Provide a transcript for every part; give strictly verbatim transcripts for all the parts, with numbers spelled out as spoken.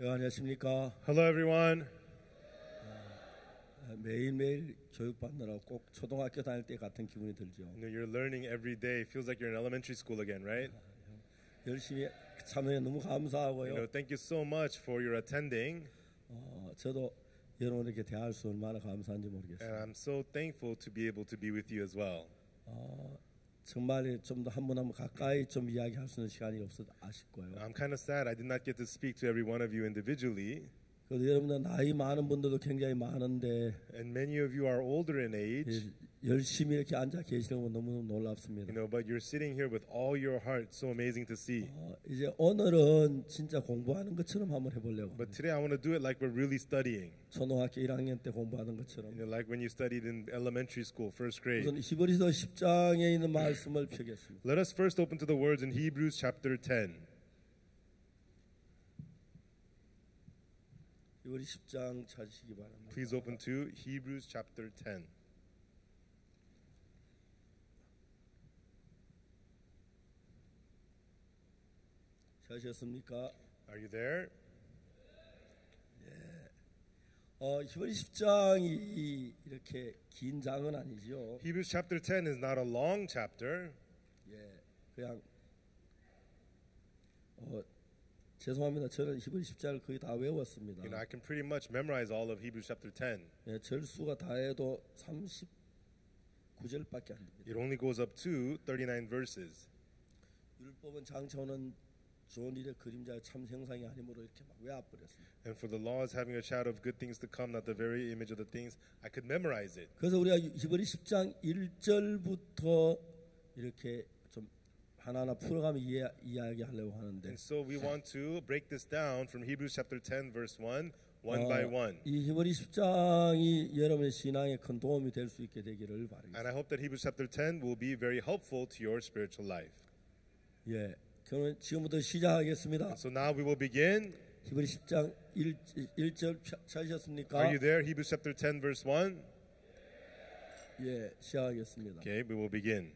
안녕하십니까? Hello, everyone. 매일매일 교육받느라 꼭 초등학교 다닐 때 같은 기분이 들죠. You know, you're learning every day. Feels like you're in elementary school again, right? 열심히 참여해 너무 You know, 감사하고요. thank you so much for your attending, 어, 저도 여러분에게 대할 수 얼마나 감사한지 and 모르겠어요. I'm so thankful to be able to be with you as well. 어, 정말 좀 더 한 분 한 분 가까이 좀 이야기할 수 있는 시간이 없어서 아쉽고요. I'm kind of sad I did not get to speak to every one of you individually, 그래도 여러분들 나이 많은 분들도 굉장히 많은데 and many of you are older in age, 예, 열심히 이렇게 앉아 계시는 건 너무 you 놀랍습니다. know, but you're sitting here with all your heart. So amazing to see. 어, 이제 오늘은 진짜 공부하는 것처럼 한번 해보려고. But today I want to do it like we're really studying. 초등학교 일 학년 때 공부하는 것처럼. You know, like when you studied in elementary school, first grade. 우선 히브리서 십 장에 있는 말씀을 펴겠습니다. Let us first open to the words in Hebrews chapter ten. 히브리 십 장 찾으시기 바랍니다. Please open to Hebrews chapter ten. 찾으셨습니까? Are you there? 어, 히브리 십 장이 이렇게 긴 장은 아니죠. Hebrews chapter ten is not a long chapter. 예, 그냥 어, 죄송합니다. 저는 히브리 십 장을 거의 다 외웠습니다. You know, I can pretty much memorize all of Hebrews chapter ten. 예, 절수가 다 해도 삼십구 절밖에 안 됩니다. It only goes up to thirty-nine verses. 율법은 장차오는 좋은 일의 그림자의 참 형상이 아니므로 이렇게 막 외워버렸습니다. And for the law is having a shadow of good things to come, not the very image of the things. I could memorize it. 그래서 우리가 히브리 십 장 일 절부터 이렇게 좀 하나하나 풀어가며 이해, 이야기하려고 하는데 And so we want to break this down from Hebrews chapter ten verse one, one by one. 이 히브리 십 장이 여러분의 신앙에 큰 도움이 될 수 있게 되기를 바랍니다. And I hope that Hebrews chapter ten will be very helpful to your spiritual life. 예, 그러면 지금부터 시작하겠습니다. So now we will begin. 히브리 십 장 일 절 찾으셨습니까? Are you there? Hebrews chapter ten verse one. 예, 시작하겠습니다. Okay, we will begin.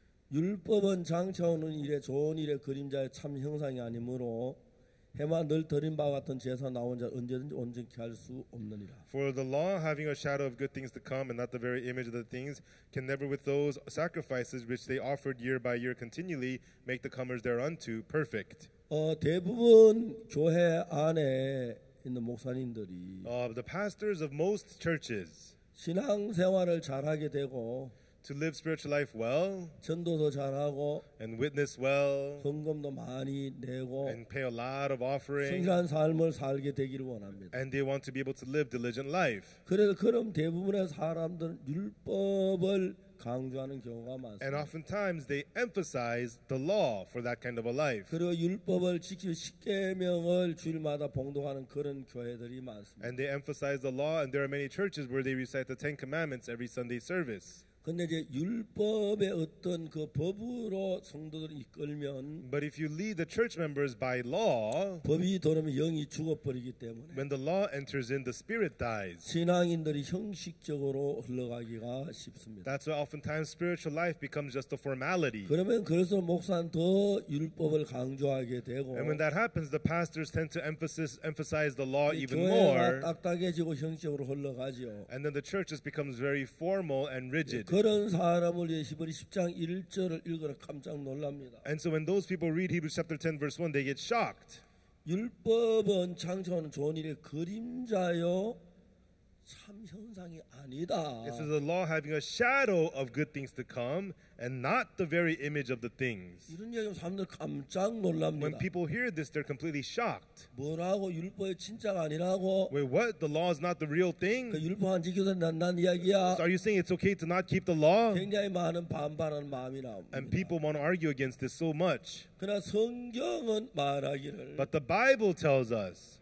율법은 장차오는 일의 좋은 일의 그림자의 참 형상이 아니므로 해만 늘 드린 바와 같은 제사 나온 자 언제든지 온전케 할 수 없느니라. For the law, having a shadow of good things to come, and not the very image of the things, can never with those sacrifices which they offered year by year continually make the comers thereunto perfect. 어, 대부분 교회 안에 있는 목사님들이 Uh, the pastors of most churches, 신앙생활을 잘하게 되고 to live spiritual life well 전도도 잘하고 and witness well 헌금도 많이 내고 and pay a lot of offering, 성실한 삶을 살게 되기를 원합니다. and they want to be able to live diligent life. 그래서 그런 대부분의 사람들은 율법을 강조하는 경우가 And 많습니다. oftentimes they emphasize the law for that kind of a life. 그리고 율법을 지키고 십계명을 주일마다 봉독하는 그런 교회들이 많습니다. And they emphasize the law, and there are many churches where they recite the Ten Commandments every Sunday service. 근데 이제 율법의 어떤 그 법으로 성도들을 이끌면 But if you lead the church members by law, 법이 돌아오면 영이 죽어버리기 때문에 when the law enters in, the spirit dies. 신앙인들이 형식적으로 흘러가기가 쉽습니다. That's why oftentimes spiritual life becomes just a formality. 그러면 그래서 목사는 더 율법을 강조하게 되고 And when that happens, the pastors tend to emphasis, emphasize the law even 교회가 more. 딱딱해지고 형식적으로 흘러가죠. And then the church just becomes very formal and rigid. 그런 사람을 위해 히브리 십 장 일 절을 읽으라 깜짝 놀랍니다. And so when those people read Hebrews chapter ten verse one, they get shocked. 율법은 장차오는 좋은 일의 그림자요 참 형상이 아니다. This is a law having a shadow of good things to come and not the very image of the things. 이런 얘기하면 사람들 깜짝 When 놀랍니다. people hear this, they're completely shocked. 뭐라고 율법이 진짜가 아니라고? Wait, what? The law is not the real 그 thing? 율법 안 지켜도 난난 이야기야. So are you saying it's okay to not keep the law? 굉장히 많은 반발하는 마음이 나옵니다. And people want to argue against this so much. 그러나 성경은 말하기를 But the Bible tells us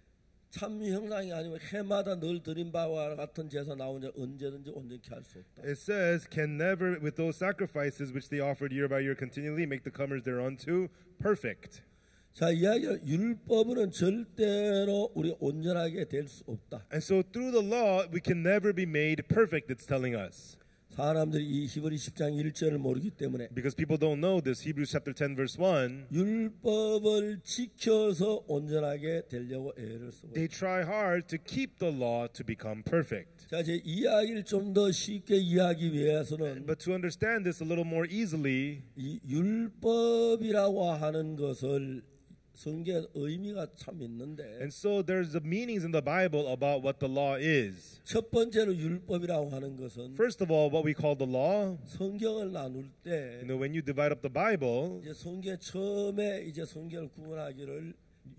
참 형상이 아니면 해마다 늘 드린 바와 같은 제사 나온 자 언제든지 온전케 할 수 없다. it says, can never, with those sacrifices which they offered year by year continually, make the comers thereunto perfect. 자, 이야기는 율법은 절대로 우리 온전하게 될 수 없다. And so through the law, we can never be made perfect, it's telling us. 사람들이 이 히브리 십 장 일 절을 모르기 때문에 Because people don't know this, Hebrews chapter ten verse one, 율법을 지켜서 온전하게 되려고 애를 쓰고 they try hard to keep the law to become perfect. 자, 제 이야기를 좀 더 쉽게 이해하기 위해서는 But to understand this a little more easily, 이 율법이라고 하는 것을 성경에 의미가 참 있는데 and so there's the meanings in the Bible about what the law is. 첫 번째로 율법이라고 하는 것은 First of all, what we call the law, 성경을 나눌 때 you know, when you divide up the Bible, 이제 성경 처음에 이제 성경을 구분하기를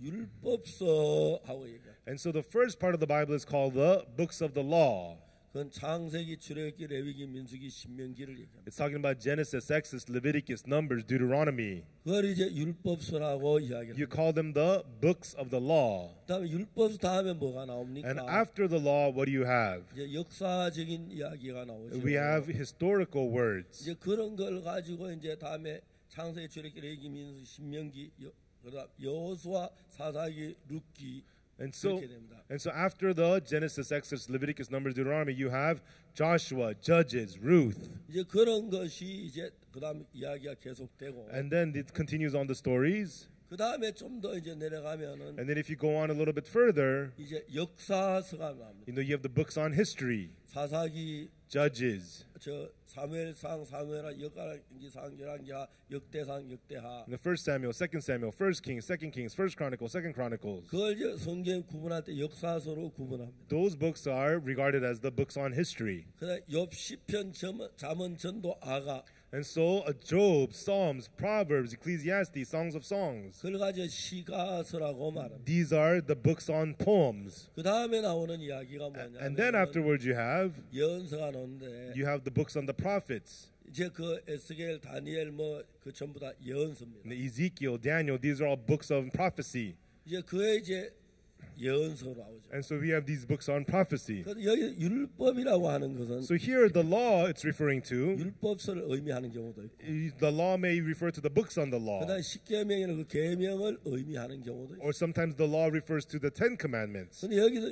율법서 하고 얘기해요. and so the first part of the Bible is called the books of the law. 그건 창세기, 출애굽기, 레위기, 민수기, 신명기를 얘기합니다. It's talking about Genesis, Exodus, Leviticus, Numbers, Deuteronomy. 그걸 이제 율법서라고 You 이야기합니다. call them the books of the law. 그다음에 율법서 다음에 뭐가 나옵니까? And after the law, what do you have? 이제 역사적인 이야기가 나오죠. We have historical words. 이제 그런 걸 가지고 이제 다음에 창세기, 출애굽기, 레위기, 민수기, 신명기, 여, 그다음 여호수아, 사사기, 룻기 And so, 그렇게 됩니다. and so after the Genesis, Exodus, Leviticus, Numbers, Deuteronomy, you have Joshua, Judges, Ruth. 이제 그런 것이 이제 그다음 이야기가 계속되고 And then it continues on the stories. 그다음에 좀 더 이제 내려가면은 And then if you go on a little bit further, 이제 역사서가 나옵니다. you know, you have the books on history, 사사기, Judges, 저 사무엘상, 사무엘하, 역사기, 열왕기하, 역대상, 역대하. and the First Samuel, Second Samuel, First Kings, Second Kings, First Chronicles, Second Chronicles. 그걸 이제 성경 구분할 때 역사서로 구분합니다. Those books are regarded as the books on history. 그다음 욥, 시편, 잠언, 전도, 아가. And so, uh, Job, Psalms, Proverbs, Ecclesiastes, Songs of Songs. 그걸 가지고 시가서라고 말합니다. These are the books on poems. 그 다음에 나오는 이야기가 뭐냐? And then afterwards you have 예언서가 나오는데 you have the books on the prophets. 이제 그 에스겔, 다니엘 뭐 그 전부 다 예언서입니다. And Ezekiel, Daniel, these are all books of prophecy. 이제 그에 이제 예언서로 나오죠. And so we have these books on prophecy. 그래서 여기 율법이라고 하는 것은 So here the law it's referring to, 율법서를 의미하는 경우도 있고, the law may refer to the books on the law. 그다음 십계명이나 그 계명을 의미하는 경우도 있고. Or sometimes the law refers to the Ten Commandments. 근데 여기서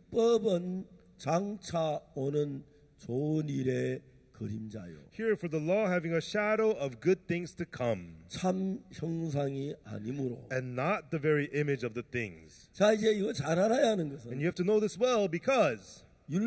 율법은 장차 오는 좋은 일의 그림자요. Here for the law having a shadow of good things to come, 참 형상이 아니므로. and not the very image of the things. 자, 이제 이거 잘 알아야 하는 것은 And you have to know this well because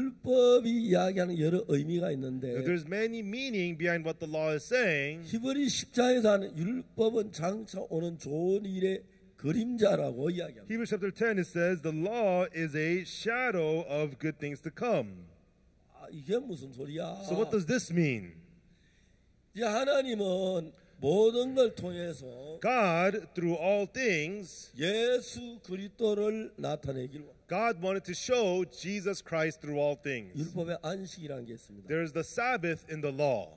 율법이 이야기하는 여러 의미가 있는데 there's many meaning behind what the law is saying. 히브리 십 장에서 하는 율법은 장차 오는 좋은 일의 그림자라고 이야기합니다. Hebrews chapter ten it says the law is a shadow of good things to come. 아, 이게 무슨 소리야? So what does this mean? 이제 하나님은 모든 걸 통해서 God through all things, 예수 그리스도를 나타내기로 God wanted to show Jesus Christ through all things. 율법에 안식이라는 게 있습니다. There is the Sabbath in the law.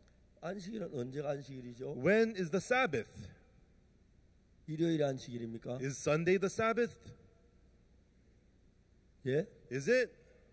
안식일은 언제가 안식일이죠? When is the Sabbath? 일요일이 안식일입니까? Is Sunday the Sabbath? 예? Is it?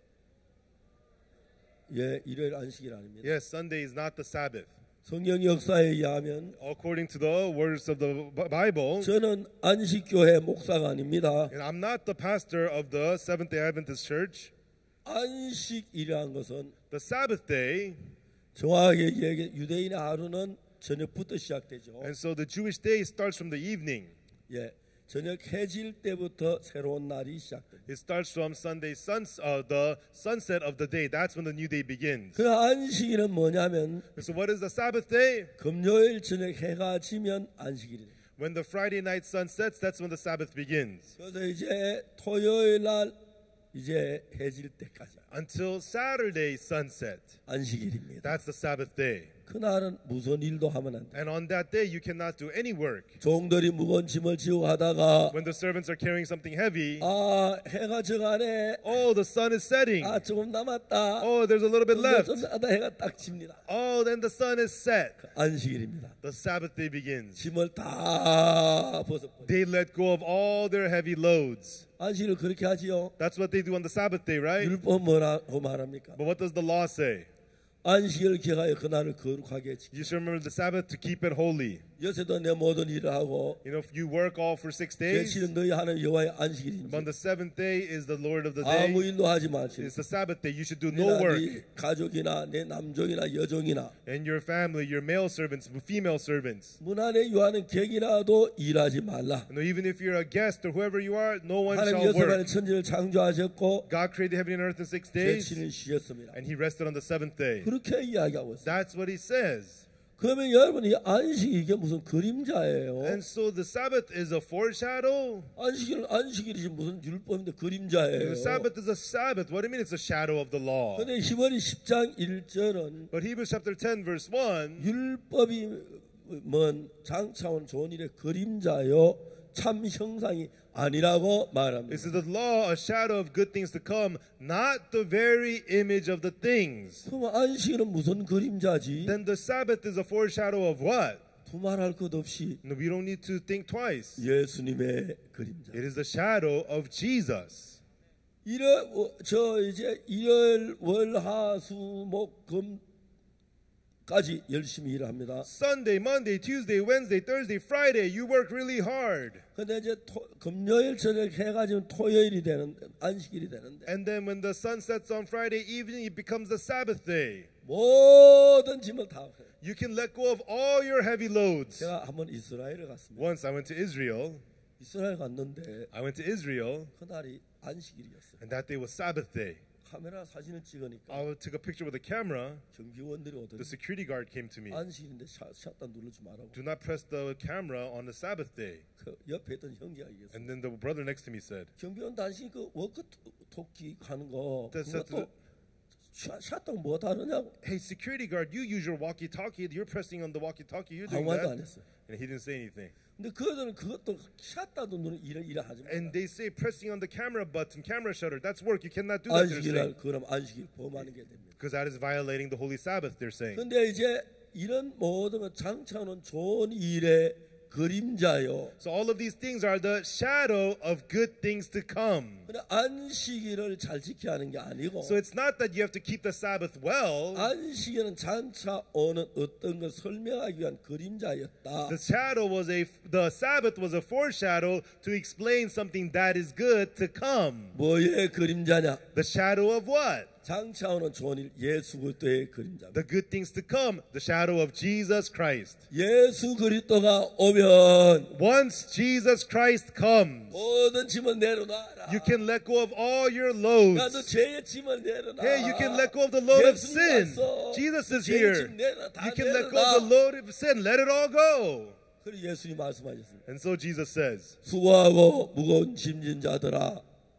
예, 일요일 안식일 아닙니다. Yes, Sunday is not the Sabbath. 성경 역사에 의하면 According to the words of the B- Bible, 저는 안식교회 목사가 아닙니다. and I'm not the pastor of the Seventh-day Adventist Church. 안식일이라는 것은 The Sabbath day, 정확하게 얘기해 유대인의 하루는 저녁부터 시작되죠. and so the Jewish day starts from the evening. 예, 저녁 해질 때부터 새로운 날이 시작됩니다. It starts from Sunday suns, uh, the sunset of the day. That's when the new day begins. 그 안식일은 뭐냐면 So what is the Sabbath day? 금요일 저녁 해가 지면 안식일이에요. When the Friday night sun sets, that's when the Sabbath begins. 그래서 이제 토요일 날 이제 해질 때까지 Until Saturday sunset. 안식일입니다. That's the Sabbath day. 그날은 무슨 일도 하면 안 돼. And on that day, you cannot do any work. 종들이 무거운 짐을 지고 하다가 When the servants are carrying something heavy, 아 해가 정하네. oh, the sun is setting. 아 조금 남았다. Oh, there's a little bit left. 좀 하다 해가 딱 집니다. Oh, then the sun is set. 안식일입니다. The Sabbath day begins. 짐을 다 벗어버려. They let go of all their heavy loads. 안식일을 그렇게 하지요. That's what they do on the Sabbath day, right? 율법 뭐라고 말합니까? But what does the law say? 안식일을 기하여 그날을 거룩하게 지키. You should remember the Sabbath to keep it holy. 여세도 내 모든 일을 하고 You know, if you work all for six days, 제칠은 너희 하나님 여호와의 안식일이니 but on the seventh day is the Lord of the day. 아무 일도 하지 말지니 It's the Sabbath day. You should do no 네나 work. 네 가족이나 내 남종이나 여종이나 And your family, your male servants, female servants. 문 안에 유하는 객이라도 일하지 말라. You know, even if you're a guest or whoever you are, no one 하나님 shall 여섯 만의 work. 천지를 창조하셨고 God created heaven and earth in six days, 제칠일 쉬었습니다. and He rested on the seventh day. 그렇게 이야기하고 있어요. That's what He says. 그러면 여러분이 안식이 이게 무슨 그림자예요? And so the Sabbath is a foreshadow. 안식일은 안식일이지 무슨 율법인데 그림자예요. The Sabbath is a Sabbath. What do you mean it's a shadow of the law? 근데 히브리 십 장 일 절은 But Hebrews chapter ten verse one, 율법이 뭔 장차온 좋은 일의 그림자요 참 형상이 아니라고 it 말합니다. says the law a shadow of good things to come, not the very image of the things. 그럼 안식일은 무슨 그림자지? Then the Sabbath is a foreshadow of what? 두말할 것 없이 No, we don't need to think twice. 예수님의 그림자. It is the shadow of Jesus. 일월 어, 저 이제 일월 월화수목금까지 열심히 일합니다. Sunday, Monday, Tuesday, Wednesday, Thursday, Friday, you work really hard. 근데 이제 토, 금요일 저녁 해가지고 토요일이 되는 안식일이 되는데 And then when the sun sets on Friday evening, it becomes the Sabbath day. 모든 짐을 다 해요. You can let go of all your heavy loads. 제가 한번 이스라엘을 갔습니다. Once I went to Israel. 이스라엘 갔는데 I went to Israel, 그날이 안식일이었어요. and that day was Sabbath day. 카메라 사진을 찍으니까 I took a picture with a camera. 경비원들이 오더니 The security guard came to me. 안식일인데 샷, 샷다 누르지 말라고. Do not press the camera on the Sabbath day. 그 옆에 있던 형제가 얘기했어요. And then the brother next to me said, 경비원 단신 그 워크 토끼 가는 거 That's not 그것도 샷- 샷다 뭐 다르냐고. hey, security guard, you use your walkie-talkie. You're pressing on the walkie-talkie. You're doing 아무 말도 안 that. 했어요. And he didn't say anything. 근데 그들은 그것도 샷다도 누르 일을 일을 하지 마. And they say pressing on the camera button, camera shutter, that's work. You cannot do that, they're saying. 안식일날 그럼 안식일 범하는 게 됩니다. Because that is violating the Holy Sabbath, they're saying. 근데 이제 이런 모든 건 장차는 좋은 일의 그림자요. So all of these things are the shadow of good things to come. 근데 안식일을 잘 지켜야 하는 게 아니고 So it's not that you have to keep the Sabbath well. 안식일은 장차 오는 어떤 걸 설명하기 위한 그림자였다. The shadow was a the Sabbath was a foreshadow to explain something that is good to come. 뭐의 그림자냐? The shadow of what? 장차 오는 좋은 일 예수 그리스도의 그림자입니다. The good things to come. The shadow of Jesus Christ. 예수 그리스도가 오면 Once Jesus Christ comes, 모든 짐을 내려놔라. you can let go of all your 나도 loads. 죄의 짐을 내려놔. Hey, you can let go of the load of 예수님 sin. 왔어. Jesus is 죄의 here. 짐 내려놔. 다 You can let go of the 내려놔. load of sin. Let it all go. 그리고 예수님 말씀하셨습니다. And so Jesus says, 수고하고 무거운 짐진 자들아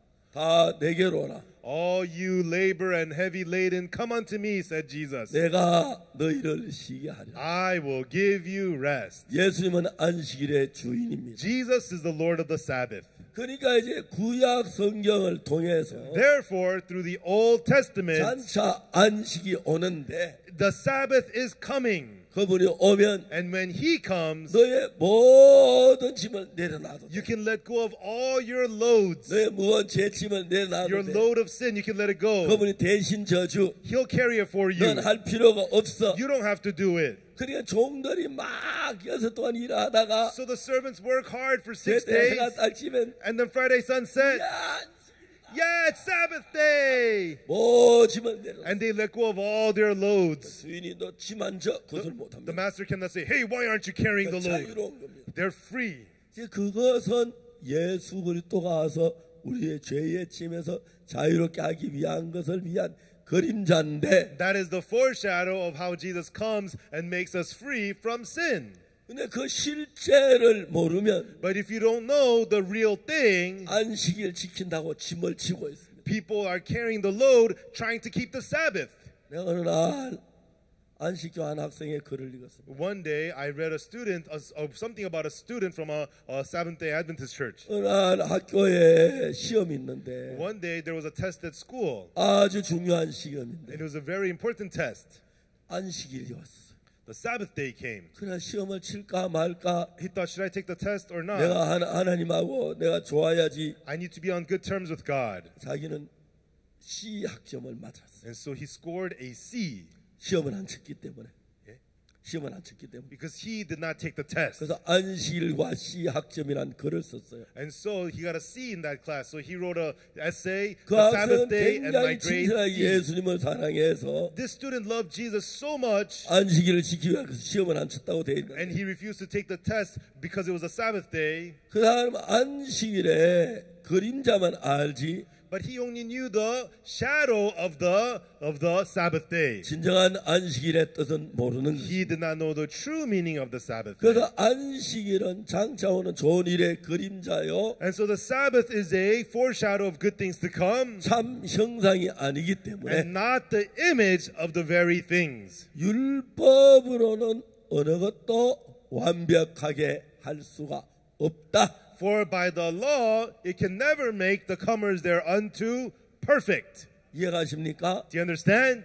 다 내게로 오라. all you labor and heavy laden, come unto me, said Jesus. 내가 너희를 쉬게 하리라. I will give you rest. 예수님은 안식일의 주인입니다. Jesus is the Lord of the Sabbath. 그러니까 이제 구약 성경을 통해서 Therefore, through the Old Testament, 장차 안식이 오는데 the Sabbath is coming. 그분이 오면 And when He comes, 너의 모든 짐을 내려놔도 you 돼. can let go of all your loads. 너의 무거운 죄 짐을 Your 내려놔도 돼. load of sin, you can let it go. 그분이 대신 져주. He'll carry it for you. 넌 할 필요가 없어. You don't have to do it. 그러니까 종들이 막 여섯 동안 일하다가 So the servants work hard for six days. 해가 딱 지면 And then Friday sunset, 야, yeah, it's Sabbath day. 뭐 짐을 내려. And they let go of all their loads. 주인이 너 짐안 져 그것을 The 못합니다. master cannot say, hey, why aren't you carrying the load? 자유로운 겁니다. They're free. 이제 그것은 예수 그리스도가 와서 우리의 죄의 짐에서 자유롭게 하기 위한 것을 위한 그림자인데, That is the foreshadow of how Jesus comes and makes us free from sin. 근데 그 실제를 모르면 But if you don't know the real thing, 안식일 지킨다고 짐을 지고 있습니다. people are carrying the load trying to keep the Sabbath. 내가 어느 날 안식교 한 학생의 글을 읽었습니다. One day I read a student, uh, uh, something about a student from a, a Seventh-day Adventist church. 어느 날 학교에 시험이 있는데 One day there was a test at school, 아주 중요한 시험인데 and it was a very important test. 안식일이 왔어. The Sabbath day came. 그냥 시험을 칠까 말까 He thought, should I take the test or not? 내가 하나, 하나님하고 내가 좋아야지. I need to be on good terms with God. 자기는 C 학점을 맞았어. And so he scored a C. 시험을 안 쳤기 때문에. 예? 시험을 안 쳤기 때문에. because he did not take the test. 그래서 안식일과 시학점이란 글을 썼어요. And so he got a C in that class. So he wrote a essay, 그 the 학생은 Sabbath day, and my 굉장히 grade 진실하게 C. 예수님을 사랑해서 This student loved Jesus so much, 안식일을 지키기 위해서 시험을 안 쳤다고 돼 있는데 and he refused to take the test because it was a Sabbath day. 그 사람 안식일에 그림자만 알지 But he only knew the shadow of the of the Sabbath day. 진정한 안식일의 뜻은 모르는 거죠. He did not know the true meaning of the Sabbath day. 그래서 안식일은 장차 오는 좋은 일의 그림자요 And so the Sabbath is a foreshadow of good things to come, 참 형상이 아니기 때문에 and not the image of the very things. 율법으로는 어느 것도 완벽하게 할 수가 없다. For by the law it can never make the comers thereunto perfect. 이해가십니까? Do you understand?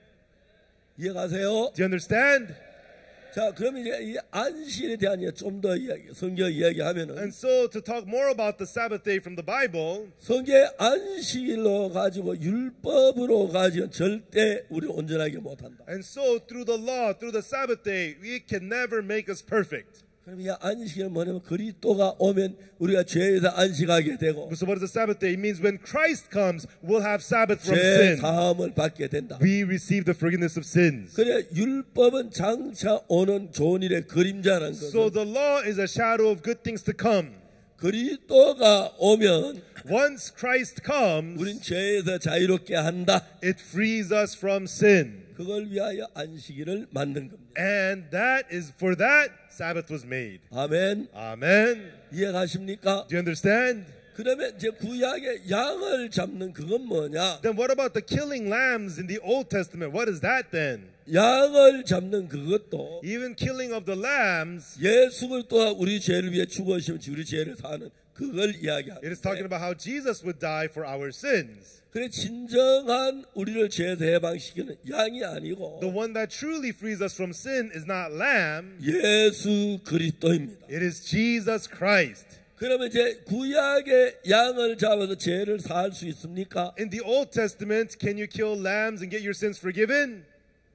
이해가세요? Do you understand? 자, 그럼 이제 이 안식일에 대한 좀 더 이야기, 성경 이야기하면은 And so to talk more about the Sabbath day from the Bible, 성경 안식일로 가지고 율법으로 가지고 절대 우리 온전하게 못한다. and so through the law, through the Sabbath day, it can never make us perfect. 그럼 이 안식일 뭐냐면 그리스도가 오면 우리가 죄에서 안식하게 되고 So what is the Sabbath day? It means when Christ comes, we'll have Sabbath from 죄 sin. 사함을 받게 된다. We receive the forgiveness of sins. 그래 율법은 장차 오는 좋은 일의 그림자라는 So 것은 the law is a shadow of good things to come. 그리스도가 오면 Once Christ comes, 우린 죄에서 자유롭게 한다. it frees us from sin. 그걸 위하여 안식일을 만든 겁니다. And that is for that Sabbath was made. 아멘. Amen. 이해가십니까? Do you understand? 그러면 이제 구약의 양을 잡는 그건 뭐냐? Then what about the killing lambs in the Old Testament? What is that then? 양을 잡는 그것도 Even killing of the lambs, 예수를 또한 우리 죄를 위해 죽으시면 우리 죄를 사는 그걸 it is 이야기합니다. talking about how Jesus would die for our sins. 그래 진정한 우리를 죄에서 해방시키는 양이 아니고 The one that truly frees us from sin is not lamb, 예수 그리스도입니다. it is Jesus Christ. 그러면 이제 구약의 양을 잡아서 죄를 사할 수 있습니까? In the Old Testament, can you kill lambs and get your sins forgiven?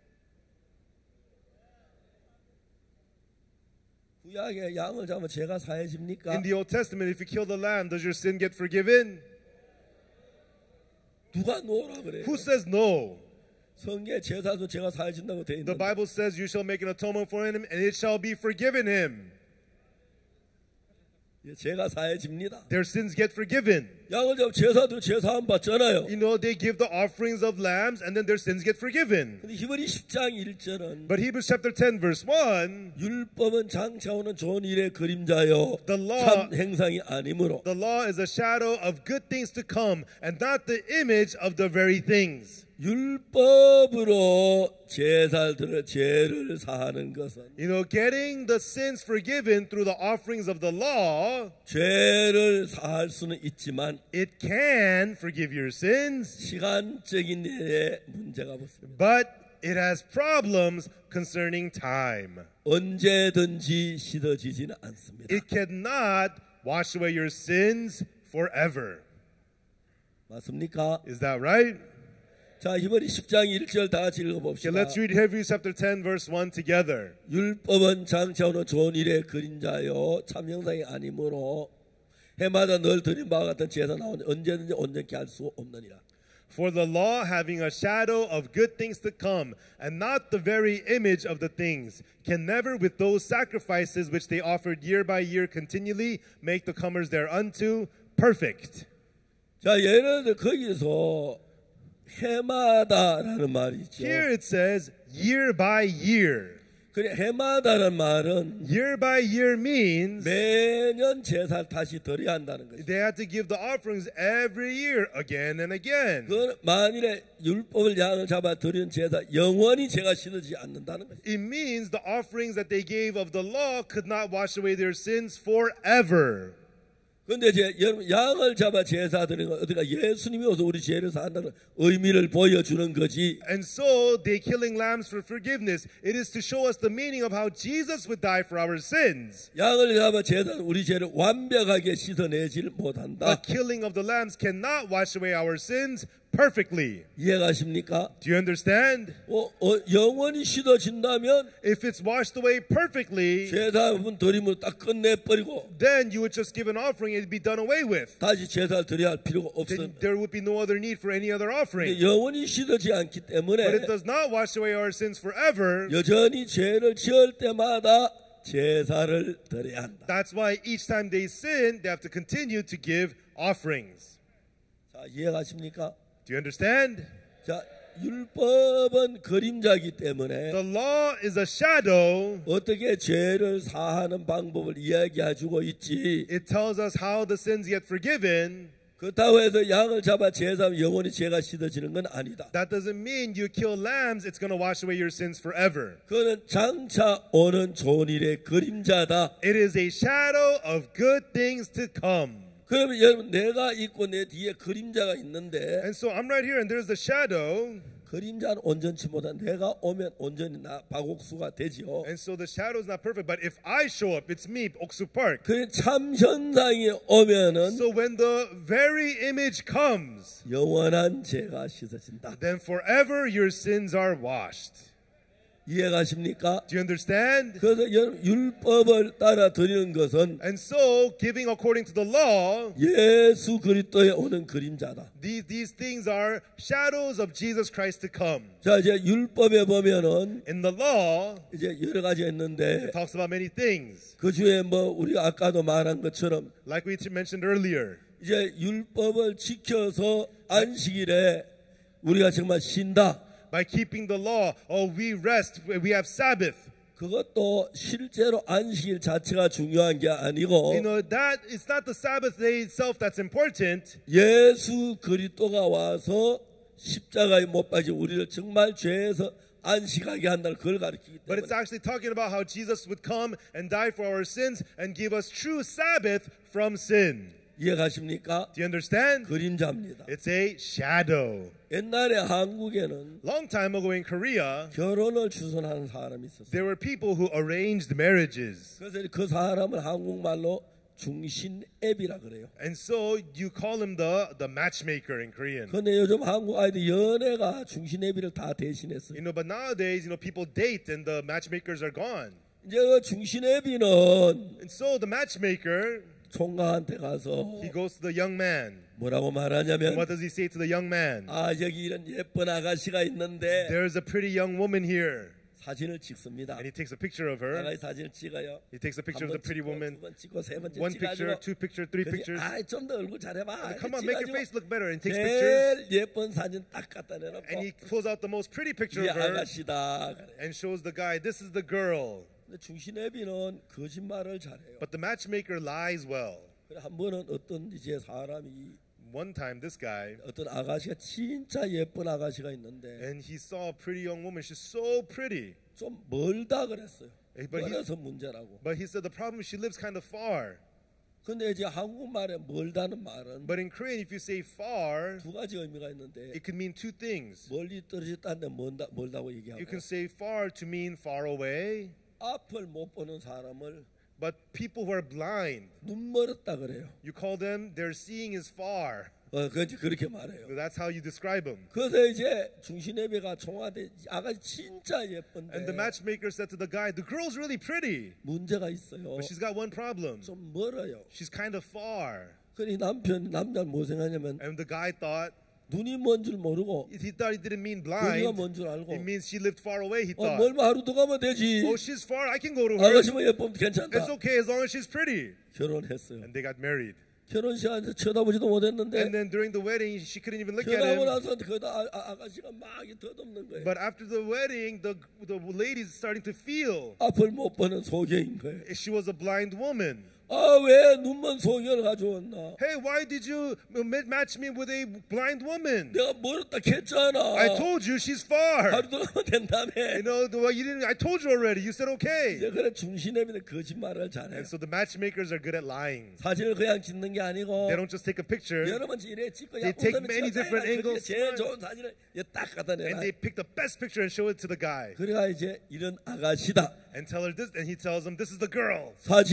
구약의 양을 잡으면 죄가 사해집니까? In the Old Testament, if you kill the lamb, does your sin get forgiven? 누가 놓으라 그래요? Who says no? 성경에 제사도 죄가 사해진다고 돼 The 있는데 Bible says you shall make an atonement for him and it shall be forgiven him. 예, 죄가 사해집니다. Their sins get forgiven. 양을 잡으면 제사도 죄사함 받잖아요. You know, they give the offerings of lambs and then their sins get forgiven. 근데 히브리 십 장 일 절은 But Hebrews chapter ten verse one, 율법은 장차 오는 좋은 일의 그림자요 The law- 참 행상이 아니므로 the law is a shadow of good things to come and not the image of the very things. 율법으로 제사들을 죄를 사하는 것은 You know, getting the sins forgiven through the offerings of the law, 죄를 사할 수는 있지만 it can forgive your sins, 시간적인 일에 문제가 붙습니다. but it has problems concerning time. 언제든지 씻어지지는 않습니다. It cannot wash away your sins forever. 맞습니까? Is that right? 자, 히브리 십 장 일 절 다 같이 Okay, 읽어봅시다. let's read Hebrews chapter ten verse one together. 율법은 장차 오는 좋은 일의 그림자요 참 형상이 아니므로 해마다 늘 드린 바와 같은 제사 나오니 언제든지 온전케 할 수 없느니라. For the law having a shadow of good things to come, and not the very image of the things, can never with those sacrifices which they offered year by year continually make the comers thereunto perfect. 자, 예를 들어 거기서 해마다라는 말이 있죠. Here it says year by year. 그래 해마다는 말은 Year by year means 매년 제사를 다시 드려야 한다는 거죠. they had to give the offerings every year again and again. 그 만일에 율법을 양을 잡아 드리는 제사 영원히 죄가 씻어지지 않는다는 거죠. It means the offerings that they gave of the law could not wash away their sins forever. 그런데 이제 여러분 양을 잡아 제사 드리는 건 어디가 예수님이 오서 우리 죄를 사한다는 의미를 보여주는 거지. And so they killing lambs for forgiveness. It is to show us the meaning of how Jesus would die for our sins. 양을 잡아 제사는 우리 죄를 완벽하게 씻어내질 못한다. The killing of the lambs cannot wash away our sins perfectly. 이해가십니까? Do you understand? 어, 어, 영원히 씻어진다면 If it's washed away perfectly, 제사분 드림으로 딱 끝내버리고 then you would just give an offering and it'd be done away with. 다시 제사를 드려야 할 필요가 Then 없습니다. there would be no other need for any other offering. 영원히 씻어지지 않기 But 때문에 it does not wash away our sins forever. 여전히 죄를 지을 때마다 제사를 드려야 한다. That's why each time they sin, they have to continue to give offerings. 자, 이해가십니까? Do you understand? 자, 율법은 그림자이기 때문에 The law is a shadow. 어떻게 죄를 사하는 방법을 이야기해주고 있지. It tells us how the sins get forgiven. 그렇다고 해서 양을 잡아 제사하면 영원히 죄가 씻어지는 건 아니다. That doesn't mean you kill lambs, it's going to wash away your sins forever. 그는 장차 오는 좋은 일의 그림자다. It is a shadow of good things to come. 그러면 여러분 내가 있고 내 뒤에 그림자가 있는데 And so I'm right here and there's the shadow. 그림자는 온전치 못한 내가 오면 온전히 나 박옥수가 되지요. And so the shadow is not perfect, but if I show up, it's me, Oksu Park. 그 참 현상이 오면은 So when the very image comes, 영원한 죄가 씻어진다. then forever your sins are washed. 이해가십니까? Do you understand? 그래서 여러분 율법을 따라 드리는 것은 And so giving according to the law, 예수 그리스도에 오는 그림자다. these, these things are shadows of Jesus Christ to come. 자, 이제 율법에 보면은 In the law, 이제 여러 가지 있는데 it talks about many things. 그 중에 뭐 우리가 아까도 말한 것처럼 Like we mentioned earlier, 이제 율법을 지켜서 안식일에 우리가 정말 쉰다. by keeping the law, oh, we rest, we have Sabbath. 그것도 실제로 안식일 자체가 중요한 게 아니고 You know, that it's not the Sabbath day itself that's important. 예수 그리스도가 와서 십자가에 못 박혀 우리를 정말 죄에서 안식하게 한다는 그걸 가르치기 But it's 때문에 actually talking about how Jesus would come and die for our sins and give us true Sabbath from sin. 이해가십니까? Do you understand? 그림자입니다. It's a shadow. 옛날에 한국에는 Long time ago in Korea, 결혼을 추선하는 사람이 있었어요. there were people who arranged marriages. 그래서 그 사람을 한국말로 중신앱이라 그래요. And so you call him the, the matchmaker in Korean. 그런데 요즘 한국 아이들 연애가 중신앱이를 다 대신했어요. You know, but nowadays, you know, people date and the matchmakers are gone. 이제 그 중신앱이는 And so the matchmaker, 총각한테 가서 he goes to the young man. 뭐라고 And 말하냐면 what does he say to the young man? 아 여기 이런 예쁜 아가씨가 있는데 There's a pretty young woman here. 사진을 찍습니다. And he takes a picture of her. 아가씨 사진을 찍어요. He takes a picture of 한 the 번 pretty 찍고, woman. 두 번 찍고 세 번째 One picture, 찍어가지고 two picture, three pictures. 아좀 더 얼굴 잘해봐. Come on, make your face look better. And takes pictures. 제일 예쁜 사진 딱 갖다 내놓고 And he pulls out the most pretty picture 이 of her 아가씨다. 그래. and shows the guy, this is the girl. 근데 중신애비는 거짓말을 잘해요. But the matchmaker lies well. 그래 한 번은 어떤 이제 사람이 One time, this guy, 어떤 아가씨가 진짜 예쁜 아가씨가 있는데 and he saw a pretty young woman. She's so pretty. 좀 멀다 그랬어요. But he, 멀어서 문제라고. but he said the problem is she lives kind of far. 근데 이제 한국말에 멀다는 말은 But in Korean, if you say far, 두 가지 의미가 있는데 it could mean two things. 멀리 떨어졌다는데 멀다, 멀다고 얘기하고 You can say far to mean far away, 앞을 못 보는 사람을 but people who are blind, 눈 멀었다 그래요. you call them, their seeing is far. 어, 그렇지 그렇게 말해요. That's how you describe them. 그래서 이제 중신애비가 총화대 아가씨 진짜 예쁜데 And the matchmaker said to the guy, the girl's really pretty, 문제가 있어요. but she's got one problem. 좀 멀어요. She's kind of far. 그러니 남편 남자는 뭐 생각하냐면 And the guy thought, 눈이 먼 줄 모르고 he thought he didn't mean 거리가 blind. 먼 줄 알고 It means she lived far away, he 어, thought. 멀면 하루 더 가면 되지. Oh, she's far, I can go to her. 아가씨만 예쁘면 괜찮다. It's okay as long as she's pretty. 결혼했어요. And they got married. 결혼식한테 쳐다보지도 못했는데 And then during the wedding, she couldn't even look at 결혼하고 him. 나서 그 아, 아, 아가씨가 막 덧없는 거예요. But after the wedding, the, the lady's starting to feel 앞을 못 보는 소경인 거예요. she was a blind woman. 아, 왜 눈먼 소경을 가져왔나? Hey, why did you match me with a blind woman? 내가 멀었다 했잖아. I told you she's far. 하루 더 가면 된다며. You know, the way you didn't. I told you already. You said okay. 이제 그래 중신애비는 거짓말을 잘해요. And so the matchmakers are good at lying. 사진을 그냥 찍는 게 아니고 They don't just take a picture 여러 번 이래 찍고 They take many different angles. 제일 좋은 사진을 딱 갖다 내라. and they pick the best picture and show it to the guy. 그래가 이제 이런 아가씨다. and tell her this, and he tells them this is the girl,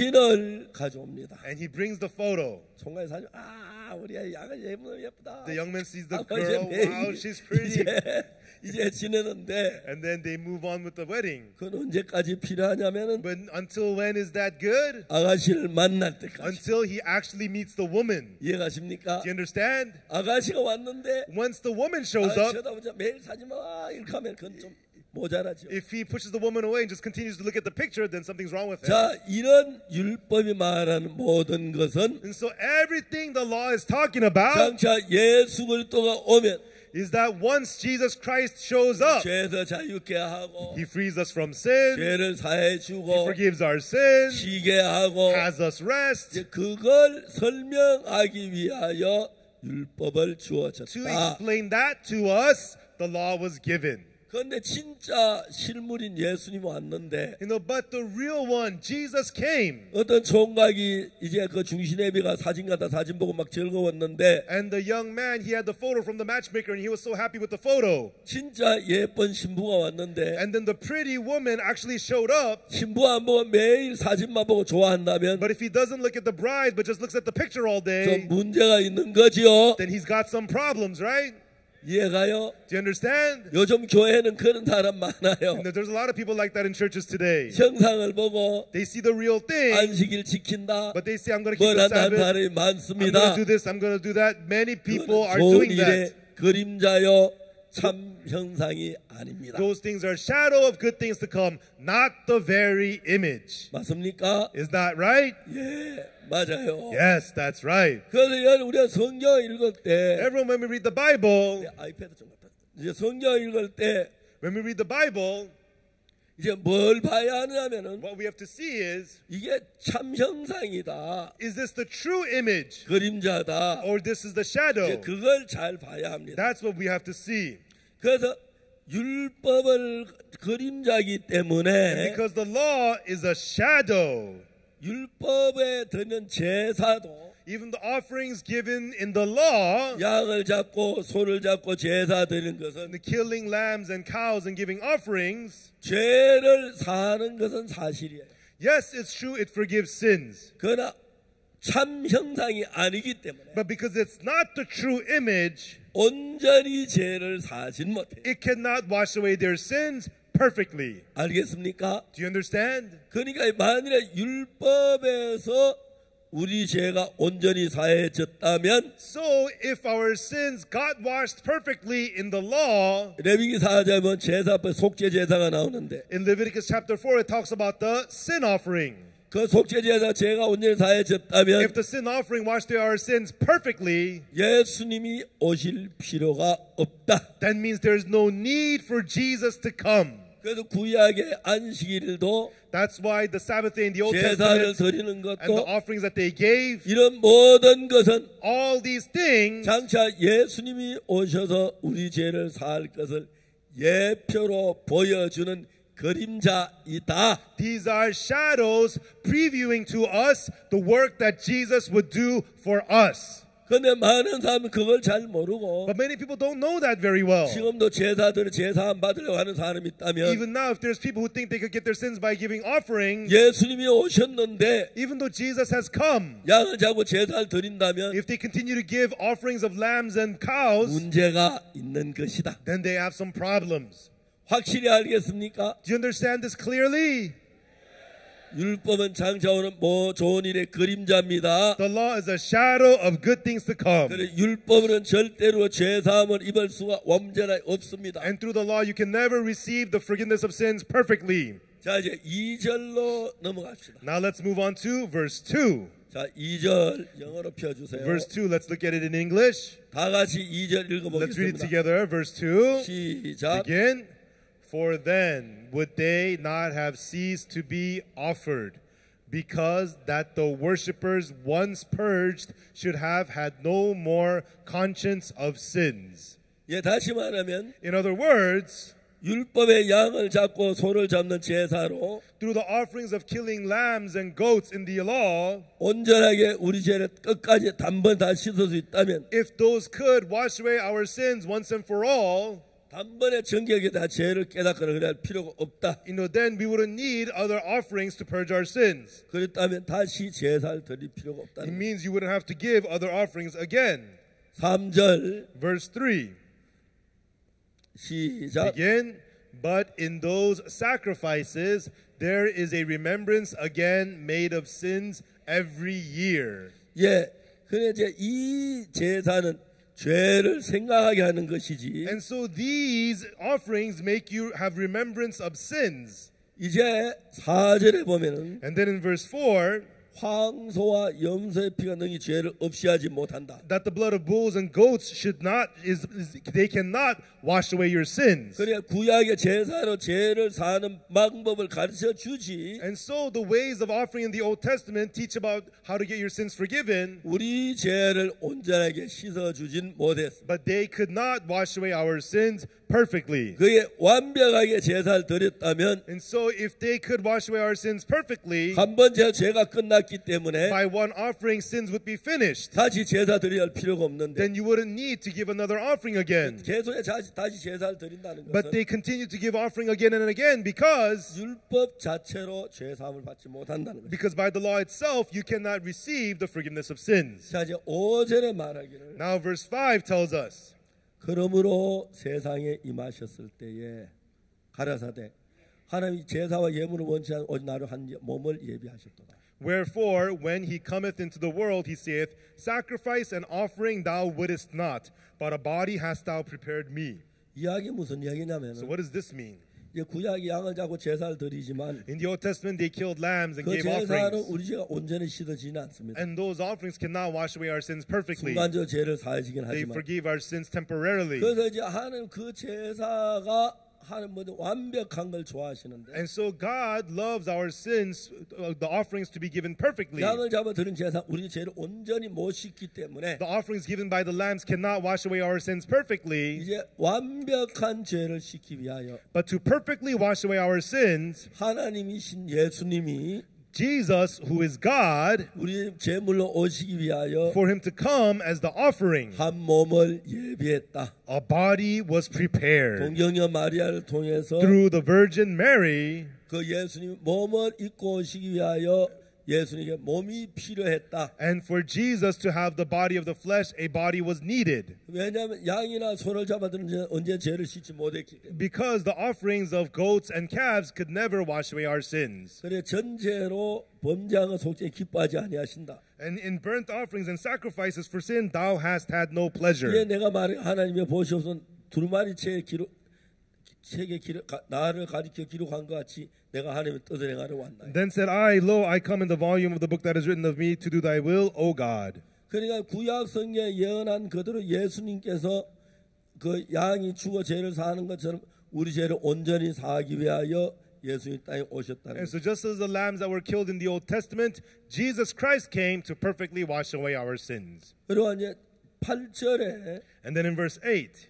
사진을 가져옵니다. and he brings the photo. 총각이 사진, 아, 우리 아이 양을 예쁘다, 예쁘다. The young man sees the 아, girl, 이제 wow, 매일 she's pretty, 이제, 이제 지내는데 and then they move on with the wedding. 그건 언제까지 필요하냐면은 But until when is that good? 아가씨를 만날 때까지. Until he actually meets the woman. 이해가십니까? Do you understand? 아가씨가 왔는데 Once the woman shows up, 쳐다보자 매일 사진만 와 이렇게 하면 그건 좀 모자라죠. if he pushes the woman away and just continues to look at the picture, then something's wrong with him. 자, 이런 율법이 말하는 모든 것은 And so everything the law is talking about 장차 예수 그리스도가 오면 is that once Jesus Christ shows up, 죄에서 자유케 하고 he frees us from sin, 죄를 사해 he 주고 forgives our sins, 쉬게 하고 has us rest. 이제 그걸 설명하기 위하여 율법을 To 주어졌다. explain that to us, the law was given. 그런데 진짜 실물인 예수님 왔는데 You know, but the real one, Jesus came. 어떤 총각이 이제 그 중시내비가 사진 갖다 사진 보고 막 즐거웠는데 And the young man, he had the photo from the matchmaker and he was so happy with the photo. 진짜 예쁜 신부가 왔는데 And then the pretty woman actually showed up. 신부 안 보고 매일 사진만 보고 좋아한다면 But if he doesn't look at the bride but just looks at the picture all 좀 day, 문제가 있는 거지요. then he's got some problems, right? 이해가요? Do you understand? 요즘 교회는 그런 사람 많아요. And there's a lot of people like that in churches today. 형상을 보고 They see the real thing, 안식일 지킨다. but they say, I'm going to keep 뭘 the 한다는 Sabbath, 사람이 I'm going 많습니다. to do this, I'm going to do that. Many people are 좋은 doing 일의 that. 그림자요 참 형상이 아닙니다. Those things are shadow of good things to come, not the very image. 맞습니까? Is that right? 예, 맞아요. Yes, that's right. 그래서 여러분 우리가 성경 읽을 때 Everyone, when we read the Bible, 네, 아이패드 좀 갖다. 이제 성경 읽을 때 when we read the Bible, 이제 뭘 봐야 하냐면은 what we have to see is, 이게 참 형상이다. is this the true image 그림자다. or this is the 이제 shadow? 그걸 잘 봐야 합니다. That's what we have to see. 그래서 율법을 그림자기 때문에 Because the law is a shadow. 율법에 드는 제사도 Even the offerings given in the law, 양을 잡고 소를 잡고 제사 드리는 것은 the killing lambs and cows and giving offerings, 죄를 사하는 것은 사실이에요. yes, it's true, it forgives sins. 그러나 참 형상이 아니기 때문에 But because it's not the true image, 온전히 죄를 사하진 못해요. it cannot wash away their sins perfectly. 알겠습니까? Do you understand? 그러니까 만일에 율법에서 우리 죄가 온전히 사해졌다면 So if our sins got washed perfectly in the law, 레위기 사 장에 보면 제사법 속죄 제사가 나오는데 in Leviticus chapter four, it talks about the sin offering. 그 속죄 제사 죄가 온전히 사해졌다면 If the sin offering washed away our sins perfectly, 예수님이 오실 필요가 없다. that means there's no need for Jesus to come. 그래서 구약의 안식일도 That's why the Sabbath day in the Old 제사를 Testament 드리는 and the 것도 offerings that they gave, 이런 모든 것은 all these things, 장차 예수님이 오셔서 우리 죄를 사할 것을 예표로 보여주는 그림자이다. these are shadows previewing to us the work that Jesus would do for us. 그런데 많은 사람은 그걸 잘 모르고 But many people don't know that very well. 지금도 제사들을 제사 안 받으려고 하는 사람이 있다면 Even now, if there's people who think they could get their sins by giving offerings, 예수님이 오셨는데 even though Jesus has come, 양을 잡고 제사를 드린다면 if they continue to give offerings of lambs and cows, 문제가 있는 것이다. then they have some problems. 확실히 알겠습니까? Do you understand this clearly? 율법은 장차 오는 뭐 좋은 일의 그림자입니다. The law is a shadow of good things to come. 그래 율법은 절대로 죄 사함을 입을 수가 완전히 없습니다. And through the law, you can never receive the forgiveness of sins perfectly. 자 이제 이 절로 넘어갑시다. Now let's move on to verse two. 자 이 절 영어로 펴주세요. Verse two, let's look at it in English. 다 같이 이 절 Let's read it 읽어보겠습니다. together. Verse two. 시작. Again, for then would they not have ceased to be offered, because that the worshippers once purged should have had no more conscience of sins. 예, 다시 말하면 In other words, 율법의 양을 잡고 소를 잡는 제사로 through the offerings of killing lambs and goats in the law, 온전하게 우리 죄를 끝까지 단번 다 씻을 수 있다면 if those could wash away our sins once and for all, 한 번에 정결하게 다 죄를 깨닫거나 그래야 할 필요가 없다. you know, then we wouldn't need other offerings to purge our sins. 그렇다면 다시 제사를 드릴 필요가 It 없다는 거예요. means you wouldn't have to give other offerings again. 삼 절 Verse three. 시작. Begin. But in those sacrifices there is a remembrance again made of sins every year. 예, 그래 이제 이 제사는 죄를 생각하게 하는 것이지. And so these offerings make you have remembrance of sins. 이제 사 절에 보면은 And then in verse four, 황소와 염소의 피가 능히 죄를 없이 하지 못한다. that the blood of bulls and goats should not is, is they cannot wash away your sins. 그래 구약의 제사로 죄를 사는 방법을 가르쳐 주지. And so the ways of offering in the Old Testament teach about how to get your sins forgiven, 우리 죄를 온전하게 씻어 주진 못했어. but they could not wash away our sins perfectly. 그게 완벽하게 제사를 드렸다면 And so if they could wash away our sins perfectly, 한 번 제 죄가 끝났기 때문에 by one offering sins would be finished. 다시 제사 드려야 할 필요가 없는데 Then you wouldn't need to give another offering again. 계속 다시, 다시 제사를 드린다는 But 것은 they continue to give offering again and again because 율법 자체로 죄 사함을 받지 못한다는 거죠. because by the law itself you cannot receive the forgiveness of sins. 자 이제 오 절에 말하기를 Now verse five tells us, 그러므로 세상에 임하셨을 때에 가라사대 하나님이 제사와 예물을 원치 않은 오직 나를 한 몸을 예비하셨도다. wherefore when he cometh into the world he saith, sacrifice and offering thou wouldest not, but a body hast thou prepared me. 이야기 무슨 이야기냐면 So what does this mean? 이제 구약이 양을 잡고 제사를 드리지만 In the Old Testament they killed lambs and 그 gave 제사는 offerings. 우리 죄가 온전히 씻어지는 않습니다. And those offerings cannot wash away our sins perfectly. 순간적으로 죄를 사하시긴 They 하지만 forgive our sins temporarily. 그래서 이제 하나님 그 제사가 하나님 모두 완벽한 걸 좋아하시는데 And so God loves our sins, uh, the offerings to be given perfectly. 양을 잡아 드린 제사 우리 죄를 온전히 못 씻기 때문에 The offerings given by the lambs cannot wash away our sins perfectly. 이제 완벽한 죄를 씻기 위하여 But to perfectly wash away our sins, 하나님이신 예수님이 Jesus, who is God, 우리 제물로 오시기 위하여 for him to come as the offering, 한 몸을 예비했다. a body was prepared. 동경녀 마리아를 통해서 Through the Virgin Mary, 그 예수님 몸을 입고 오시기 위하여 예수님에게 몸이 필요했다. and for Jesus to have the body of the flesh, a body was needed. 왜냐하면 양이나 소를 잡아드는 자 언제 죄를 씻지 못했기 때문에. Because the offerings of goats and calves could never wash away our sins. 그래 전제로 범죄한 속죄 기뻐하지 아니하신다. And in burnt offerings and sacrifices for sin, thou hast had no pleasure. 이에 내가 말해 하나님의 보시옵소서 두루마리채에 기록 책에 기록 가, 나를 가리켜 기록한 것 같이 내가 하나님의 뜻을 행하러 왔나이다. Then said I, Lo, I come in the volume of the book that is written of me to do thy will, O God. 그러니까 구약 성경에 예언한 그대로 예수님께서 그 양이 죽어 죄를 사하는 것처럼 우리 죄를 온전히 사하기 위하여 예수님 땅에 오셨다는 And 거죠. so just as the lambs that were killed in the Old Testament, Jesus Christ came to perfectly wash away our sins. 그리고 이제 팔 절에 And then in verse eight,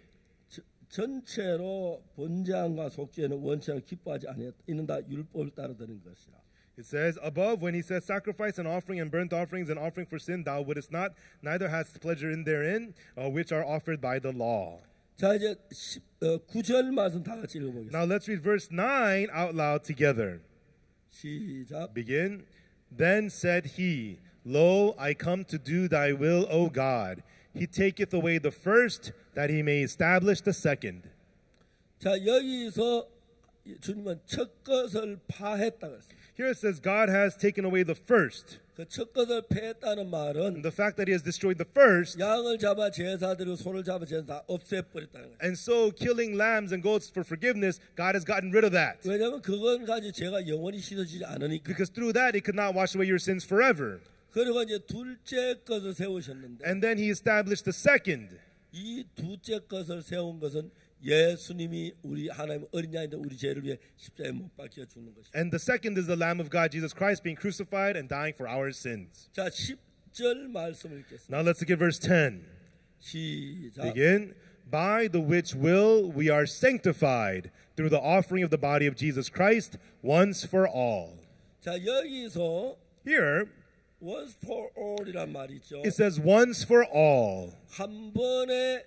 전체로 번제함과 속죄는 원치 않고 기뻐하지 아니했다. 이는 다 율법을 따르는 것이라. it says, above, when he says, sacrifice and offering and burnt offerings and offering for sin, thou wouldest not, neither hast pleasure in therein, uh, which are offered by the law. 자 이제 십, 어, 구 절 말씀 다 같이 읽어보겠습니다. Now let's read verse nine out loud together. 시작. Begin. Then said he, Lo, I come to do thy will, O God. He taketh away the first, that he may establish the second. 자 여기서 주님은 첫 것을 파했다고 했습니다. Here it says God has taken away the first. 그 첫 것을 패했다는 말은 The fact that he has destroyed the first, 양을 잡아 제사드리고 소를 잡아 제사 다 없애버렸다는 거예요. and so killing lambs and goats for forgiveness, God has gotten rid of that. 왜냐하면 그건 가지고 죄가 영원히 씻어지지 않으니까. Because through that, he could not wash away your sins forever. 그리고 이제 둘째 것을 세우셨는데 And then he established the second. 이 둘째 것을 세운 것은 예수님이 우리 하나님 어린 양인데 우리 죄를 위해 십자가에 못 박혀 죽는 것입니다. And the second is the Lamb of God, Jesus Christ, being crucified and dying for our sins. 자 십 절 말씀을 읽겠습니다. Now let's look at verse ten. 시작. Begin. By the which will we are sanctified through the offering of the body of Jesus Christ once for all. 자 여기서 Here once for all이란 말이 있죠. it says once for all. 한 번에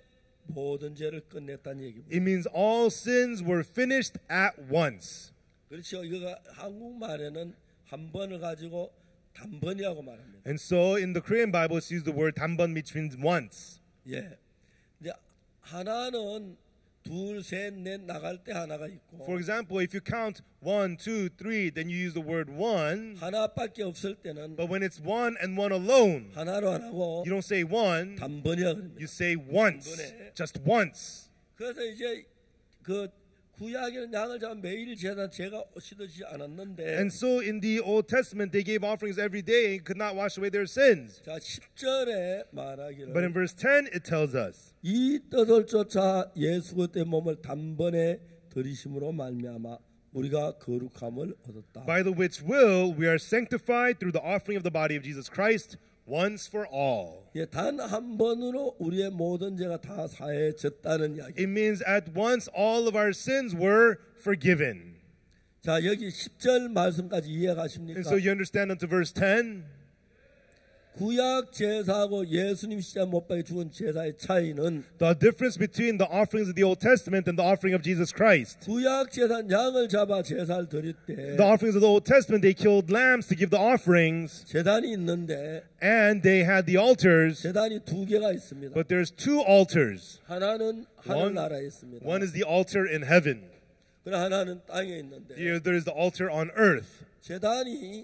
모든 죄를 끝냈다는 얘기입니다. It means all sins were finished at once. 그렇죠. 이거가 한국말에는 한 번을 가지고 단번이라고 말합니다. And so in the Korean Bible, it's used the word 단번, which means once. 예. 이제 하나는 둘, 셋, 넷 나갈 때 하나가 있고 For example, if you count one, two, three, then you use the word one. 하나밖에 없을 때는 But when it's one and one alone, 하나로 안 하고 you don't say one, 단번이라 그럽니다. you say once, just once. 그래서 이제 그 구약에는 양을 잡아 매일 제단 제가 씻지 않았는데 And so in the Old Testament, they gave offerings every day and could not wash away their sins. 자 십 절에 말하기를 But in verse ten, it tells us, 이 뜻을 쫓아 예수 그리스도의 몸을 단번에 들이심으로 말미암아 우리가 거룩함을 얻었다. by the which will we are sanctified through the offering of the body of Jesus Christ once for all. 예, 단 한 번으로 우리의 모든 죄가 다 사해졌다는 이야기. It means at once all of our sins were forgiven. 자 여기 십 절 말씀까지 And 이해가십니까? so you understand unto verse ten, 구약 제사하고 예수님 십자가 못 박혀 죽은 제사의 차이는 the difference between the offerings of the Old Testament and the offering of Jesus Christ. 구약 제사는 양을 잡아 제사를 드릴 때 The offerings of the Old Testament, they killed lambs to give the offerings, 제단이 있는데 and they had the altars, 제단이 두 개가 있습니다. but there's two altars. 하나는 One, 하늘나라에 있습니다. one is the altar in heaven. 그러나 하나는 땅에 있는데 Here there is the altar on earth. 제단이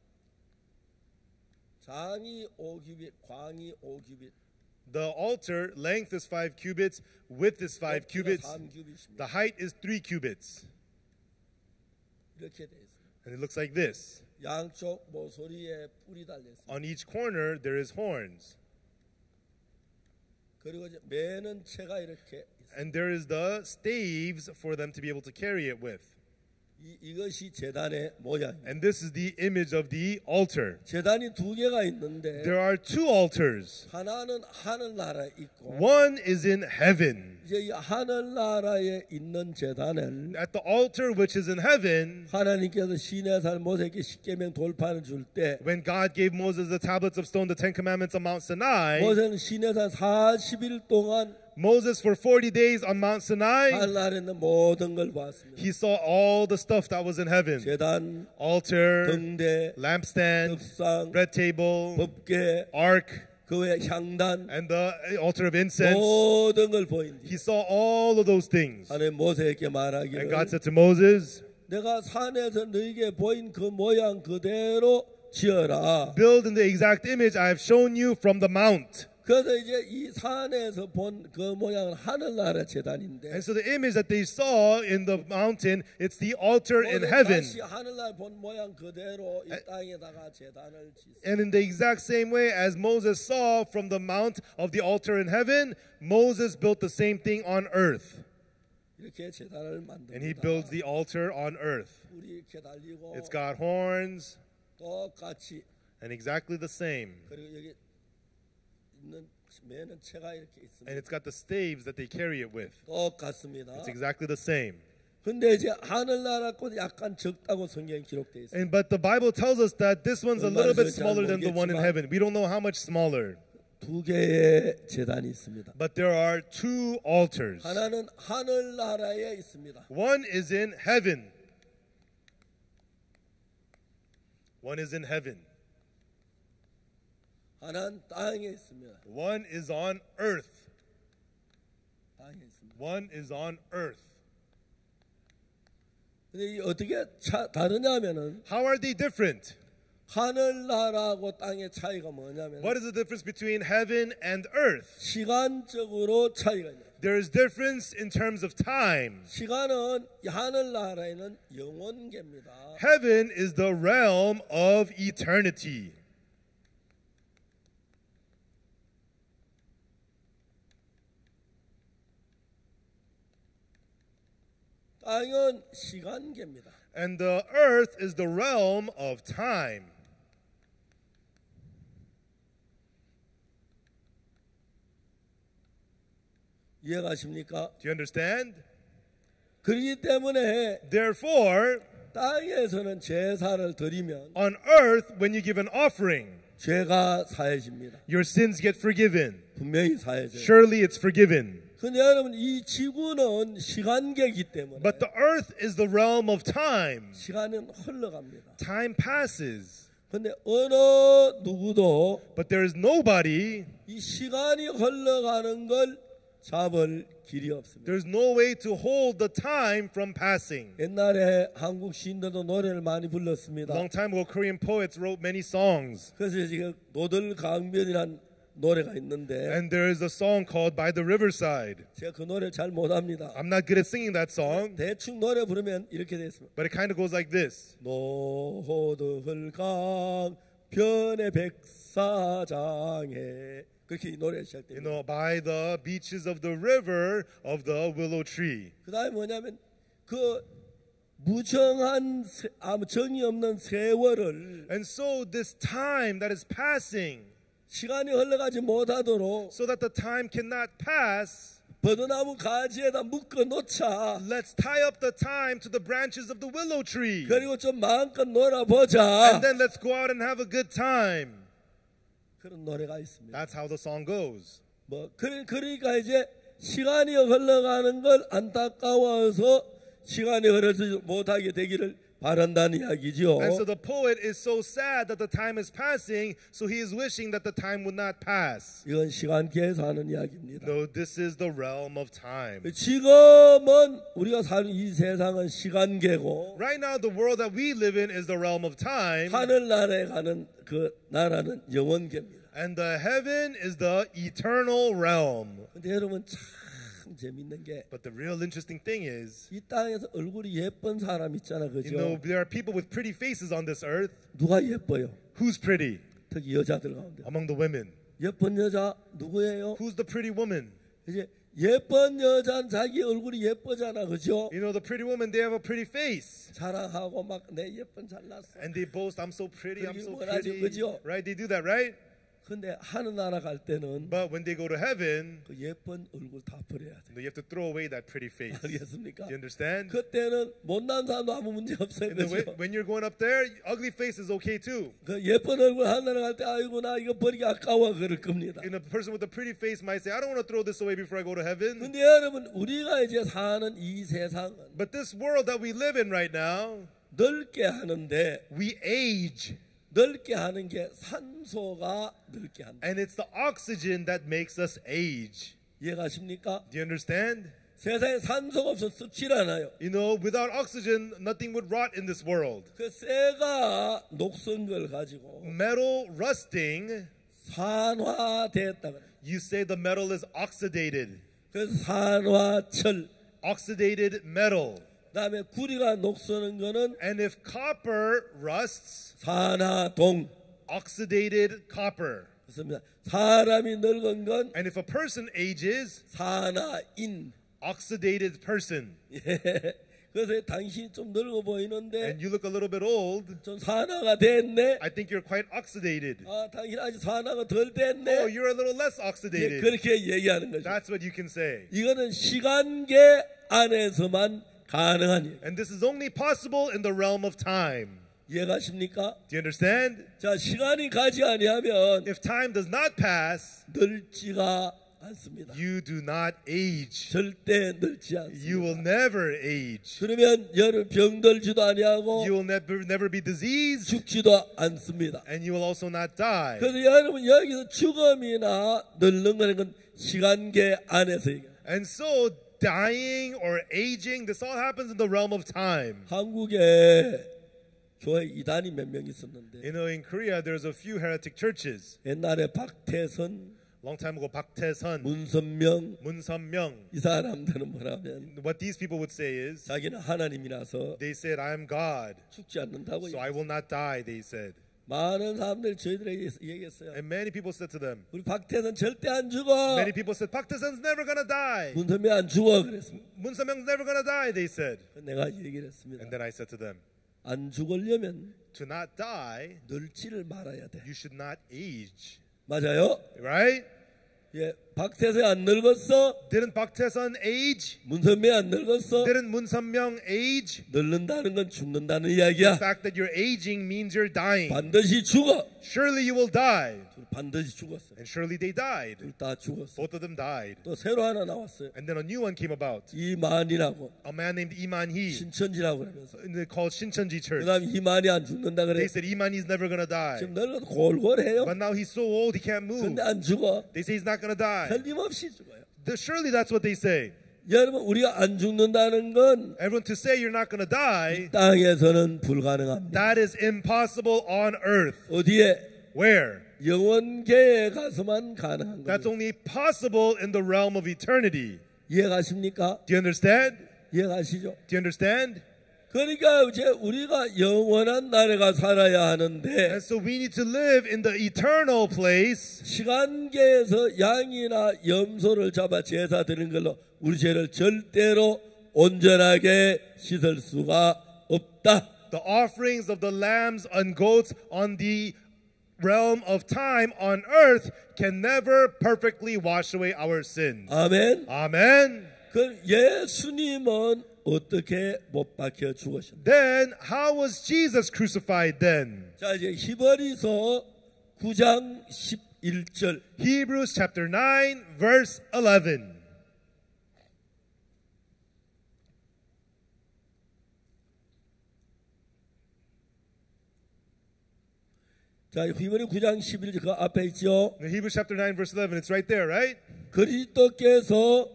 장이 오 규빗, 광이 오 규빗, The altar length is five cubits, width is five cubits, 삼 규빗입니다. the height is three cubits. 이렇게 돼 있습니다. And it looks like this. 양쪽 모서리에 뿔이 달려 있습니다. On each corner there is horns. 그리고 이제 매는 채가 이렇게 있습니다. And there is the staves for them to be able to carry it with. 이, 이것이 제단의 모양입니다. And this is the image of the altar. 제단이 두 개가 있는데 There are two altars. 하나는 하늘나라에 있고 One is in heaven. 이제 이 하늘나라에 있는 제단은 At the altar which is in heaven, 하나님께서 시내산 모세에게 십계명 돌판을 줄 때 when God gave Moses the tablets of stone, the Ten Commandments on Mount Sinai, 모세는 시내산 사십 일 동안 Moses for forty days on Mount Sinai, 하늘나라에 있는 모든 걸 봤습니다. he saw all the stuff that was in heaven. 제단, Altar, 등대, lampstand, 덕상, bread table, 법궤, ark, 그 외 향단 and the altar of incense. 모든 걸 보인다. He saw all of those things. 하나님 모세에게 And 말하기를 God said to Moses, 내가 산에서 너에게 보인 그 모양 그대로 지어라. build in the exact image I have shown you from the mount. 그래서 이제 이 산에서 본 그 모양은 하늘나라 제단인데 And so the image that they saw in the mountain, it's the altar in 모세는 heaven. 다시 하늘나라 본 모양 그대로 이 땅에다가 제단을 짓습니다. And in the exact same way as Moses saw from the mount of the altar in heaven, Moses built the same thing on earth. 이렇게 제단을 And he 만듭니다. builds the altar on earth. 뿔이 이렇게 달리고 It's got horns 똑같이 and exactly the same. 그리고 여기 있는 매는 채가 이렇게 있습니다. And it's got the staves that they carry it with. 똑같습니다. It's exactly the same. 근데 이제 하늘나라 꽃 약간 적다고 성경에 기록되어 있습니다. And but the Bible tells us that this one's a little bit smaller than the one in 모르겠지만 heaven. We don't know how much smaller. 두 개의 제단이 있습니다. But there are two altars. 하나는 하늘나라에 있습니다. One is in heaven. One is in heaven. 하나는 땅에 있습니다. One is on earth. 땅에 있습니다. One is on earth. 근데 이 어떻게 차, 다르냐면은 How are they different? 하늘나라하고 땅의 차이가 뭐냐면 What is the difference between heaven and earth? 시간적으로 차이가 있어요. There is difference in terms of time. 시간은 이 하늘나라에는 영원계입니다. Heaven is the realm of eternity. 땅은 시간계입니다. And the earth is the realm of time. 이해가십니까? Do you understand? 그렇기 때문에 Therefore, 땅에서는 제사를 드리면 on earth, when you give an offering, 죄가 사해집니다. your sins get forgiven. 분명히 사해져요. Surely it's forgiven. 근데 여러분 이 지구는 시간계이기 때문에 But the earth is the realm of time. 시간은 흘러갑니다. Time passes. 근데 어느 누구도 But there is nobody, 이 시간이 흘러가는 걸 잡을 길이 없습니다. there's no way to hold the time from passing. 옛날에 한국 시인들도 노래를 많이 A 불렀습니다. long time ago, Korean poets wrote many songs. 그래서 지금 노들강변이란 노래가 있는데 And there is a song called By the Riverside. 제가 그 노래를 잘 못합니다. I'm not good at singing that song, 대충 노래 부르면 이렇게 되어 있습니다. but it kind of goes like this. 노호들강변의 백사장에 그렇게 이 노래가 You 시작됩니다. know, by the beaches of the river of the willow tree. 그 다음에 뭐냐면 그 무정한 세, 아무 정이 없는 세월을 And so this time that is passing, 시간이 흘러가지 못하도록 so that the time cannot pass, 버드나무 가지에다 묶어 놓자. let's tie up the time to the branches of the willow tree. 그리고 좀 마음껏 놀아보자. And then let's go out and have a good time. 그런 노래가 있습니다. That's how the song goes. 뭐 그래, 그러니까 이제 시간이 흘러가는 걸 안타까워서 시간이 흐르지 못하게 되기를 바란다는 이야기죠. And so the poet is so sad that the time is passing, so he is wishing that the time would not pass. 이건 시간계에서 하는 이야기입니다. No, this is the realm of time. 지금은 우리가 사는 이 세상은 시간계고 Right now, the world that we live in is the realm of time, 하늘나라에 가는 그 나라는 영원계입니다. and the heaven is the eternal realm. 근데 여러분 참 재밌는 게 이 But the real interesting thing is, 땅에서 얼굴이 예쁜 사람 있잖아, you know, 그죠? there are people with pretty faces on this earth. 누가 예뻐요? Who's pretty 특히 여자들 가운데 among the women? 예쁜 여자 누구예요? Who's the pretty woman? 이제 예쁜 여자는 자기 얼굴이 예쁘잖아, 그죠? You know, the pretty woman, they have a pretty face. 자랑하고 막 내 예쁜 잘났어. And they boast, I'm so pretty, I'm so 그러긴 원하죠, pretty. 그죠? Right? They do that, right? 근데 하늘나라 갈 때는 But when they go to heaven, 그 예쁜 얼굴 다 버려야 돼. you have to throw away that pretty face. Do 알겠습니까? you understand? 그때는 못난 사람도 아무 문제 없어요, And the way, 그죠? when you're going up there, ugly face is okay too. 그 예쁜 얼굴 하늘나라 갈 때 아이고 나 이거 버리기 아까워 그럴 겁니다. And a person with a pretty face might say, I don't want to throw this away before I go to heaven. 근데 여러분 우리가 이제 사는 이 세상은 But this world that we live in right now, 넓게 하는데 we age. 넓게 하는 게 산소가 넓게 한다. And it's the oxygen that makes us age. 이해가십니까? Do you understand? 세상에 산소가 없어 썩질 않아요. You know, without oxygen, nothing would rot in this world. 그 쇠가 녹슨 걸 가지고 Metal rusting, 산화됐다 그래. you say the metal is oxidated. 그래서 산화철. Oxidated metal. 그다음에 구리가 녹쓰는 거는 And if copper rusts, 산화동. oxidated copper. 그렇습니다. 사람이 늙은 건 And if a person ages, 산화인. oxidated person. 예. 그래서 당신이 좀 늙어 보이는데 And you look a little bit old, 좀 산화가 됐네. I think you're quite oxidated. 아, 당신 아직 산화가 덜 Oh, 됐네. you're a little less 예, oxidated. 그렇게 얘기하는 거죠. That's what you can say. 이거는 시간계 안에서만 가능한 일. And this is only possible in the realm of time. 이해가십니까? Do you understand? 자, 시간이 가지 아니하면 If time does not pass, 늙지가 않습니다. you do not age. 절대 늙지 You 않습니다. will never age. 그러면 여름 병들지도 아니하고 You will never, never be diseased, 죽지도 않습니다. and you will also not die. 그래서 여러분 여기서 죽음이나 늙는 거는 건 시간계 안에서 얘기해요. And so, dying or aging, this all happens in the realm of time. 한국에 교회 이단이 몇 명 있었는데 You know, in Korea, there's a few heretic churches. 옛날에 박태선, Long time ago, Park Tae-sun, 문선명 Moon Sam-myung. 이 사람들은 뭐라면 What these people would say is, 자기는 하나님이라서 they said, I am God, 죽지 않는다고 so I will not die, they said. 많은 사람들이 저희들에게 얘기했어요. And many people said to them, 우리 박태선 절대 안 죽어. many people said, Park Tae-sun's never gonna die. 문선명 안 죽어 그랬습니다. Moon Sam-myung's never gonna die, they said. 내가 얘기를 했습니다. And then I said to them, 안 죽으려면 to not die, 늙지를 말아야 돼. you should not age. 맞아요? Right? 예, 박태세 안 늙었어? Didn't Park Tae-sun age? 문선명 안 늙었어? Didn't Moon Sam-myung age? 늙는다는 건 죽는다는 The 이야기야. fact that you're aging means you're dying. 반드시 죽어. Surely you will die. 반드시 죽었어. And surely they died. 둘 다 죽었어. Both of them died. 또 새로 하나 나왔어요. And then a new one came about. 이만이라고 A man named Lee Man-hee, 신천지라고 그러면서. and they called Shincheonji Church. 그다음 이만이 안 죽는다 그래. They said Lee Man-hee's never gonna die. 지금 늙어도 골골해요. But now he's so old he can't move. 근데 안 죽어. They say he's not gonna die. 틀림없이 죽어요. The- Surely that's what they say. 여러분 우리가 안 죽는다는 건 Everyone to say you're not gonna die, 땅에서는 불가능합니다. that is impossible on earth. 어디에? Where? 영원계에 가서만 가능한 That's 거예요. only possible in the realm of eternity. 이해가십니까? Do you understand? 이해가시죠? Do you understand? 그러니까 이제 우리가 영원한 나라가 살아야 하는데 And so we need to live in the eternal place. 시간계에서 양이나 염소를 잡아 제사 드리는 걸로 우리 죄를 절대로 온전하게 씻을 수가 없다. The offerings of the lambs and goats on the realm of time on earth can never perfectly wash away our sins. 아멘. Amen. 그 예수님은 어떻게 못 박혀 죽으셨나? Then how was Jesus crucified then? 자 이제 히브리서 구 장 십일 절. Hebrews chapter nine verse eleven. 자 히브리 구 장 십일 절 그 앞에 있죠. Hebrews chapter nine verse eleven. It's right there, right? 그리스도께서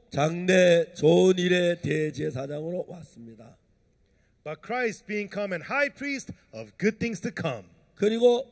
장래 좋은 일의 대제사장으로 왔습니다. But Christ being come and high priest of good things to come. 그리고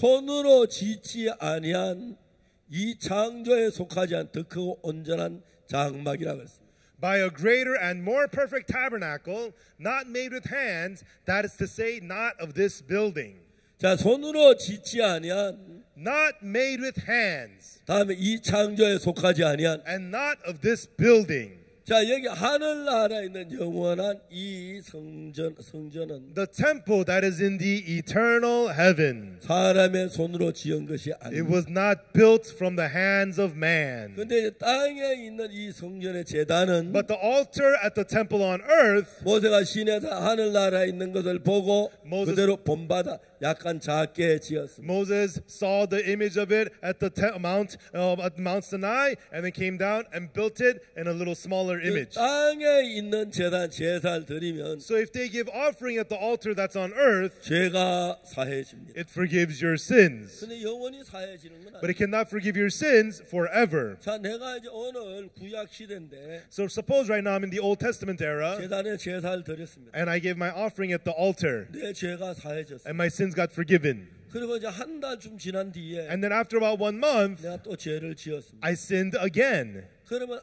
손으로 짓지 아니한 이 창조에 속하지 않은 더 크고 온전한 장막이라고 했습니다. By a greater and more perfect tabernacle, not made with hands, that is to say, not of this building. 자 손으로 짓지 아니한 Not made with hands, 다음에 이 창조에 속하지 아니한 and not of this building. 자 여기 하늘나라에 있는 영원한 이 성전 성전은 The temple that is in the eternal heaven. 사람의 손으로 지은 것이 It 아닙니다. was not built from the hands of man. 근데 땅에 있는 이 성전의 제단은 But the altar at the temple on earth, 모세가 시내에서 하늘나라에 있는 것을 보고 Moses- 그대로 본받아 약간 작게 지었습니다. Moses saw the image of it at the te- mount uh, at Mount Sinai, and then came down and built it in a little smaller 그 image. 땅에 있는 제단 제사를 드리면 So if they give offering at the altar that's on earth, 죄가 사해집니다. it forgives your sins. 근데 영원히 사해지는 건 But 아니에요. it cannot forgive your sins forever. 자, 내가 이제 오늘 구약 시대인데 So suppose right now I'm in the Old Testament era, 제단에 제사를 드렸습니다. and I gave my offering at the altar, 내 죄가 사해졌어요. and my sins got forgiven. 그리고 이제 한 달쯤 지난 뒤에 And then after about one month, 내가 또 죄를 지었습니다. I sinned again. 그러면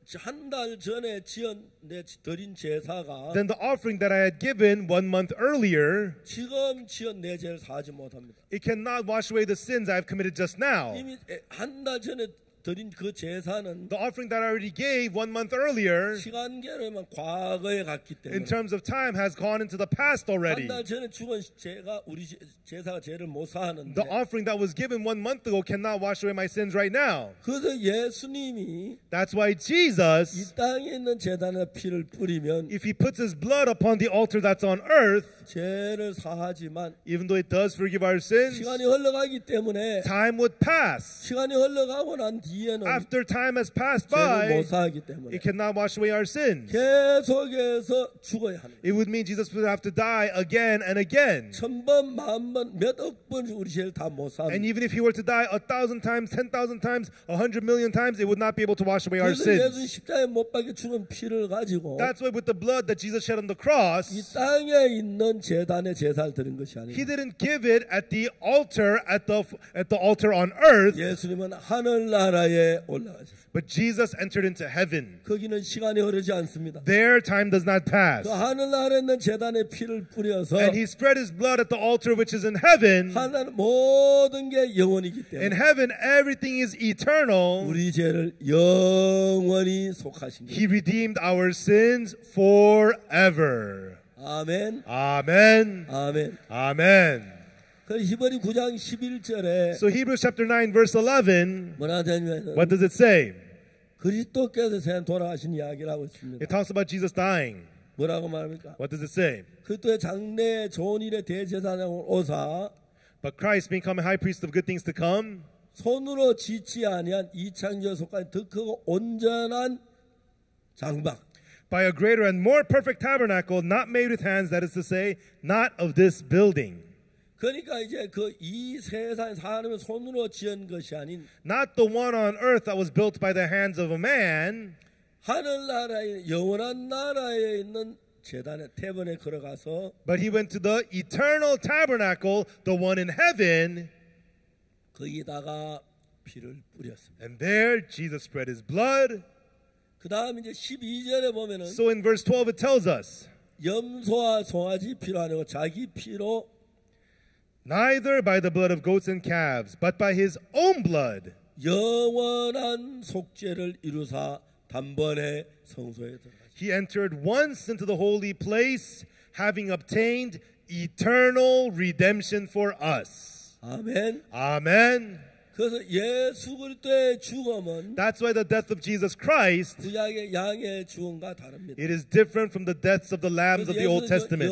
한 달 전에 지은 내 드린 제사가 Then the offering that I had given one month earlier, 지금 지은 내 죄를 사하지 못합니다. it cannot wash away the sins I've committed just now. 이미 한 달 전에 드린 그 제사는 The offering that I already gave one month earlier, 시간계로만 과거에 갔기 in 때문에 terms of time, has gone into the past already. 한 달 전에 죽은 제가 우리 제- 제사가 죄를 못 사하는데 The offering that was given one month ago cannot wash away my sins right now. 그래서 예수님이 That's why 이 Jesus, 땅에 있는 제단에 피를 뿌리면 if he puts his blood upon the altar that's on earth, 죄를 사하지만 even though it does forgive our sins, 시간이 흘러가기 때문에 time would pass. 시간이 흘러가고 난 뒤에는 After time has passed 죄를 by, 못 사하기 때문에 it cannot wash away our sins. 계속해서 죽어야 하는 거예요. It would mean Jesus would have to die again and again. 천번, 만번, 몇억 번 우리 죄를 다 못 And 사는 even if he were to die a thousand times, ten thousand times, a hundred million times, it would not be able to wash away our 그래서 예수님 sins. 십자가에 못 박혀 죽은 피를 가지고 That's why with the blood that Jesus shed on the 이 cross, 땅에 있는 제단에 제사를 드린 것이 he 아니에요. didn't give it at the altar at the at the altar on earth, 예수님은 하늘나라에 올라가셨어요. but Jesus entered into heaven. 거기는 시간이 흐르지 않습니다. There time does not pass. 그 하늘나라에 있는 제단에 피를 뿌려서 And he spread his blood at the altar which is in heaven. 하늘 모든 게 영원이기 In 때문에 heaven everything is eternal. 우리 죄를 영원히 속하신 He 거예요. redeemed our sins forever. 아멘, Amen. 아멘. Amen. 그 히브리 구 장 십일 절에 So Hebrews chapter nine verse eleven, 뭐라 되냐면 what does it say? 그리스도께서 세 돌아가신 이야기를 하고 있습니다. It talks about Jesus dying. 뭐라고 말합니까? What does it say? 그리스도의 장래 좋은 일의 대제사장으로 오사 But Christ being come a high priest of good things to come, 손으로 지치 아니한 이창조 속까지 더 크고 온전한 장막 by a greater and more perfect tabernacle, not made with hands, that is to say, not of this building. 그러니까 이제 그 이 세상에 사람의 손으로 지은 것이 아닌 Not the one on earth that was built by the hands of a man, 하늘나라에 영원한 나라에 있는 제단의 태번에 걸어가서 but he went to the eternal tabernacle, the one in heaven, 거기다가 피를 뿌렸습니다. and there Jesus spread his blood. 그 다음 이제 십이 절에 보면은 So in verse twelve it tells us, 염소와 송아지 피로 아니고 자기 피로 neither by the blood of goats and calves, but by his own blood, 영원한 속죄를 이루사 단번에 성소에 들어가시고 he entered once into the holy place, having obtained eternal redemption for us. 아멘. Amen. 그래서 예수 그리스도의 죽음은 That's why the death of Jesus Christ, 구약의 양의 죽음과 다릅니다. it is different from the deaths of the lambs of the Old Testament.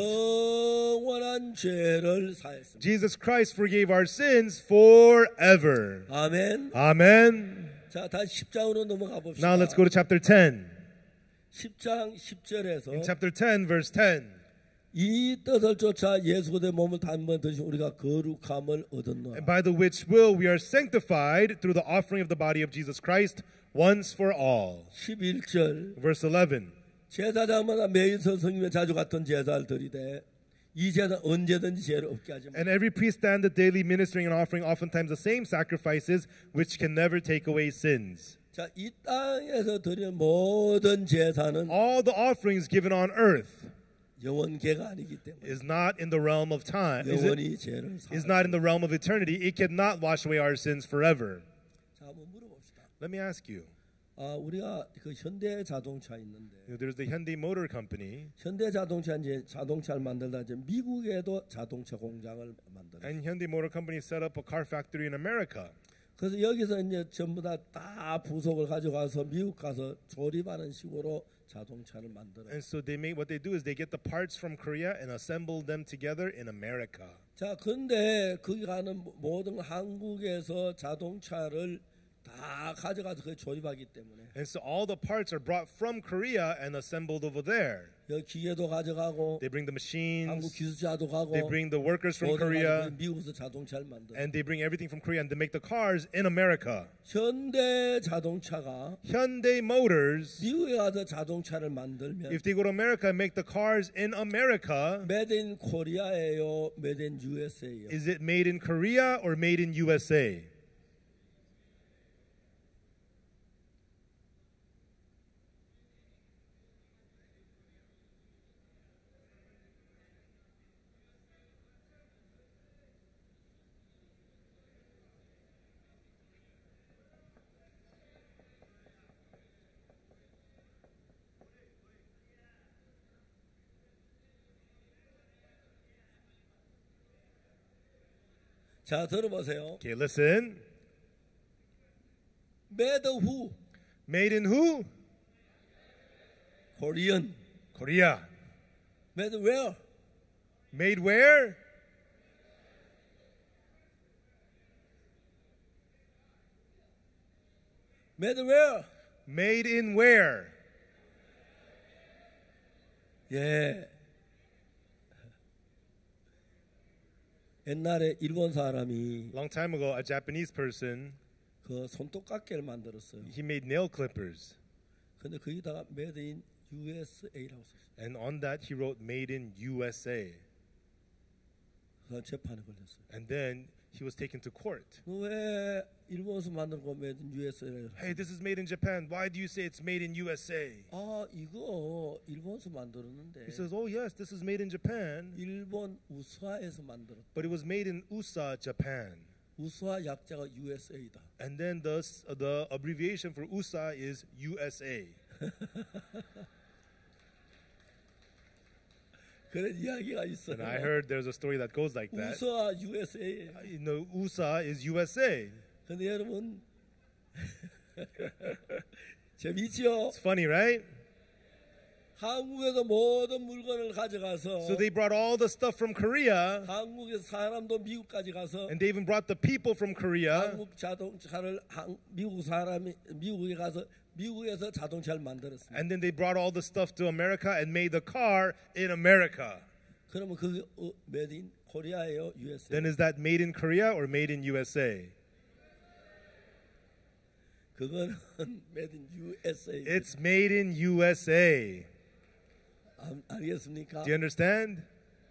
영원한 죄를 사했습니다. Jesus Christ forgave our sins forever. 아멘. Amen. 자, 다시 십 장으로 넘어가 봅시다. Now let's go to chapter ten. 십 장 십 절에서 In chapter ten, verse ten. 이 뜻을 쫓아 예수 그리스도의 몸을 단번 드신 우리가 거룩함을 얻었노라. And by the which will we are sanctified through the offering of the body of Jesus Christ once for all. 십일 절 Verse eleven. 제사장마다 매일 선생님의 자주 같은 제사를 드리되 이 제사 언제든지 죄를 없게 하지 마. And every priest standeth daily ministering and offering oftentimes the same sacrifices which can never take away sins. 자, 이 땅에서 드리는 모든 제사는 All the offerings given on earth 영원계가 아니기 때문에 is not in the realm of time, is, it, 영원히 죄를 사. is not in the realm of eternity. It cannot wash away our sins forever. 자, 한번 물어봅시다. Let me ask you. 아, 우리가 그 현대 자동차 있는데 You know, there's the Hyundai Motor Company, 현대 자동차 이제 자동차를 만들다 이제 미국에도 자동차 공장을 만들어. and Hyundai Motor Company set up a car factory in America. 그래서 여기서 이제 전부 다 다 부속을 가져가서 미국 가서 조립하는 식으로 자동차를 만들어. And so they make what they do is they get the parts from Korea and assemble them together in America. 자, 근데 거기 가는 모든 한국에서 자동차를 다 가져가서 그 조립하기 때문에 And so all the parts are brought from Korea and assembled over there. 여기 기계도 가져가고 They bring the 한국 machines, 기술자도 가고 they bring the workers from 모든 Korea, 가지고 미국에서 자동차를 만들어. and they bring everything from Korea and they make the cars in America. 현대 자동차가 Hyundai Motors, 미국에 가서 자동차를 만들면 if they go to America and make the cars in America, 메이드 인 코리아예요, 메이드 인 유에스에이요. is it made in Korea or made in U S A? 자, 들어보세요. Okay, listen. 메이드 후 Made in who? 코리안. Korea. 메이드 웨어 Made where? 메이드 웨어. Made in where? 예. 옛날에 일본 사람이 Long time ago, a Japanese person, 그 손톱깎이를 만들었어요. he made nail clippers. 근데 거기다가 메이드 인 유에스에이라고 썼어요. And on that, he wrote made in U S A. 그 재판에 걸렸어요. And then he was taken to court. 왜 일본에서 만든 거 메이드 인 유에스에이라고? Hey, this is made in Japan. Why do you say it's made in U S A? 아, 이거 일본에서 만들었는데 He says, oh, yes, this is made in Japan, 일본 우스화에서 만들었다. but it was made in Usa, Japan. 우스화 약자가 유에스에이다. And then the, the abbreviation for U S A is U S A. 그런 이야기가 있어요. And I heard there's a story that goes like that. 우스와 유에스에이. You know, U S A is U S A. 근데 여러분 재미지요. It's funny, right? 한국에서 모든 물건을 가져가서 So they brought all the stuff from Korea, 한국에서 사람도 미국까지 가서 and they even brought the people from Korea, 한국 자동차를 한, 미국 사람이 미국에 가서 미국에서 자동차를 만들었습니다. and then they brought all the stuff to America and made the car in America. 그러면 그게 어, made in 코리아예요, 유에스에이? Then is that made in Korea or made in U S A? 그거는 made in 유에스에이. It's made in U S A. 아, 알겠습니까? Do you understand?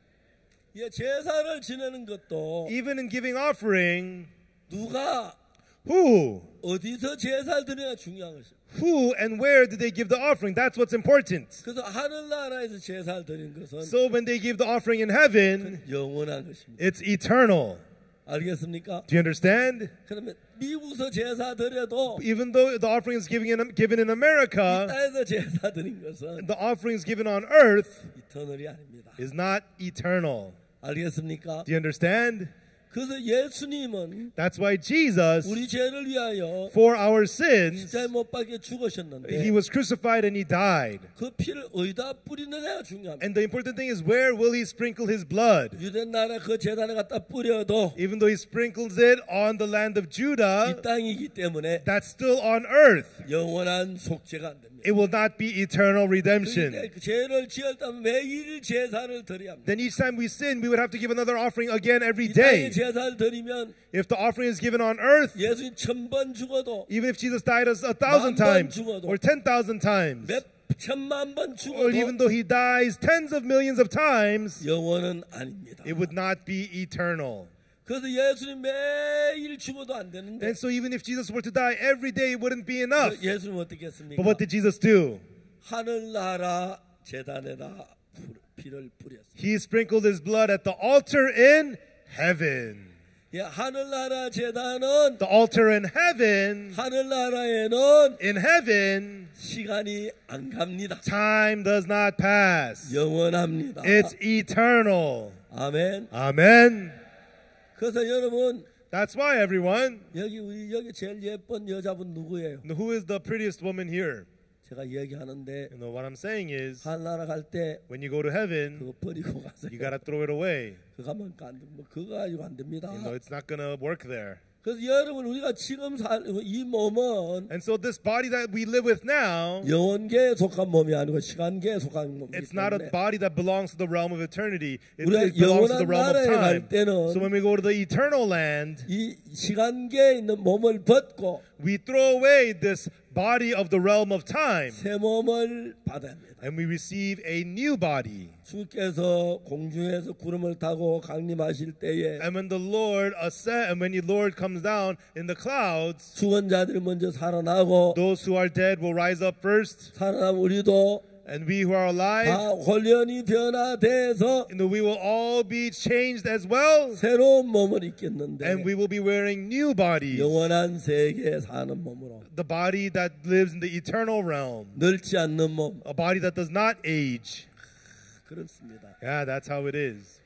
예, 제사를 지내는 것도 Even in giving offering, 누가 who, 어디서 제사를 드려야 중요한 것이죠. who and where did they give the offering? That's what's important. 그래서 하늘나라에서 제사를 드리는 것은 So when they give the offering in heaven, 영원한 것입니다. it's eternal. 알겠습니까? Do you understand? 그러면 미국에서 제사 드려도 Even though the offering is given in, given in 이 America, 땅에서 제사 드린 것은 the offerings given on earth 이터널이 아닙니다. is not eternal. 알겠습니까? Do you understand? 그래서 예수님은 That's why Jesus, 우리 죄를 위하여 for our sins, 십자가에 못 박혀 죽으셨는데 he was crucified and he died. 그 피를 어디다 뿌리느냐가 중요합니다. And the important thing is, where will he sprinkle his blood? 유대 나라 그 제단에 갖다 뿌려도 Even though he sprinkles it on the land of Judah, 이 땅이기 때문에 that's still on earth. 영원한 속죄가 안 됩니다. It will not be eternal redemption. 그러니까 그 죄를 지었다면 매일 제사를 드려야 합니다. Then each time we sin, we would have to give another offering again every 이 땅에 day. 제사를 드리면 If the offering is given on earth, 예수님 천 번 죽어도 even if Jesus died us a thousand 만 번 times 죽어도 or ten thousand times, 몇 천만 번 or even 죽어도 though he dies tens of millions of times, 영원은 아닙니다. it would not be eternal. 그래서 예수님 매일 죽어도 안 되는데 And so even if Jesus were to die every day, it wouldn't be enough. 예수님 어떻게 했습니까? But what did Jesus do? 하늘나라 제단에다 피를 뿌렸습니다. He sprinkled his blood at the altar in heaven. 예, 하늘나라 제단은 The altar in heaven, 하늘나라에는 in heaven, 시간이 안 갑니다. time does not pass. 영원합니다. It's eternal. 아멘. Amen. 그래서 여러분 That's why, everyone, 여기 우리 여기 제일 예쁜 여자분 누구예요? who is the prettiest woman here? 제가 얘기하는데 You know, what I'm saying is, 하늘나라 갈 때 when you go to heaven, 그거 버리고 가세요. you gotta throw it away. 그거 하면 안 돼. 뭐 그거 가지고 안 됩니다. You know, it's not gonna work there. 그래서 여러분 우리가 지금 살 이 몸은 And so this body that we live with now, 영원계에 속한 몸이 아니고 시간계에 속한 몸이기 it's not a 때문에 body that belongs to the realm of eternity. It, 우리가 it belongs to 영원한 the realm of 나라에 갈 time. 때는 So when we go to the eternal land, 이 시간계에 있는 몸을 벗고 we throw away this body of the realm of time 새 몸을 받아야 합니다. and we receive a new body. 주께서 공중에서 구름을 타고 강림하실 때에 And when the Lord ascend, and when the Lord comes down in the clouds, 죽은 자들이 먼저 살아나고 those who are dead will rise up first, 살아난 우리도 and we who are alive, 다 혼련히 변화돼서 and we will all be changed as well, 새로운 몸을 입겠는데 and we will be wearing new bodies, 영원한 세계에 사는 몸으로 the body that lives in the eternal realm, 늙지 않는 몸 a body that does not age. 그렇습니다. Yeah, that's how it is.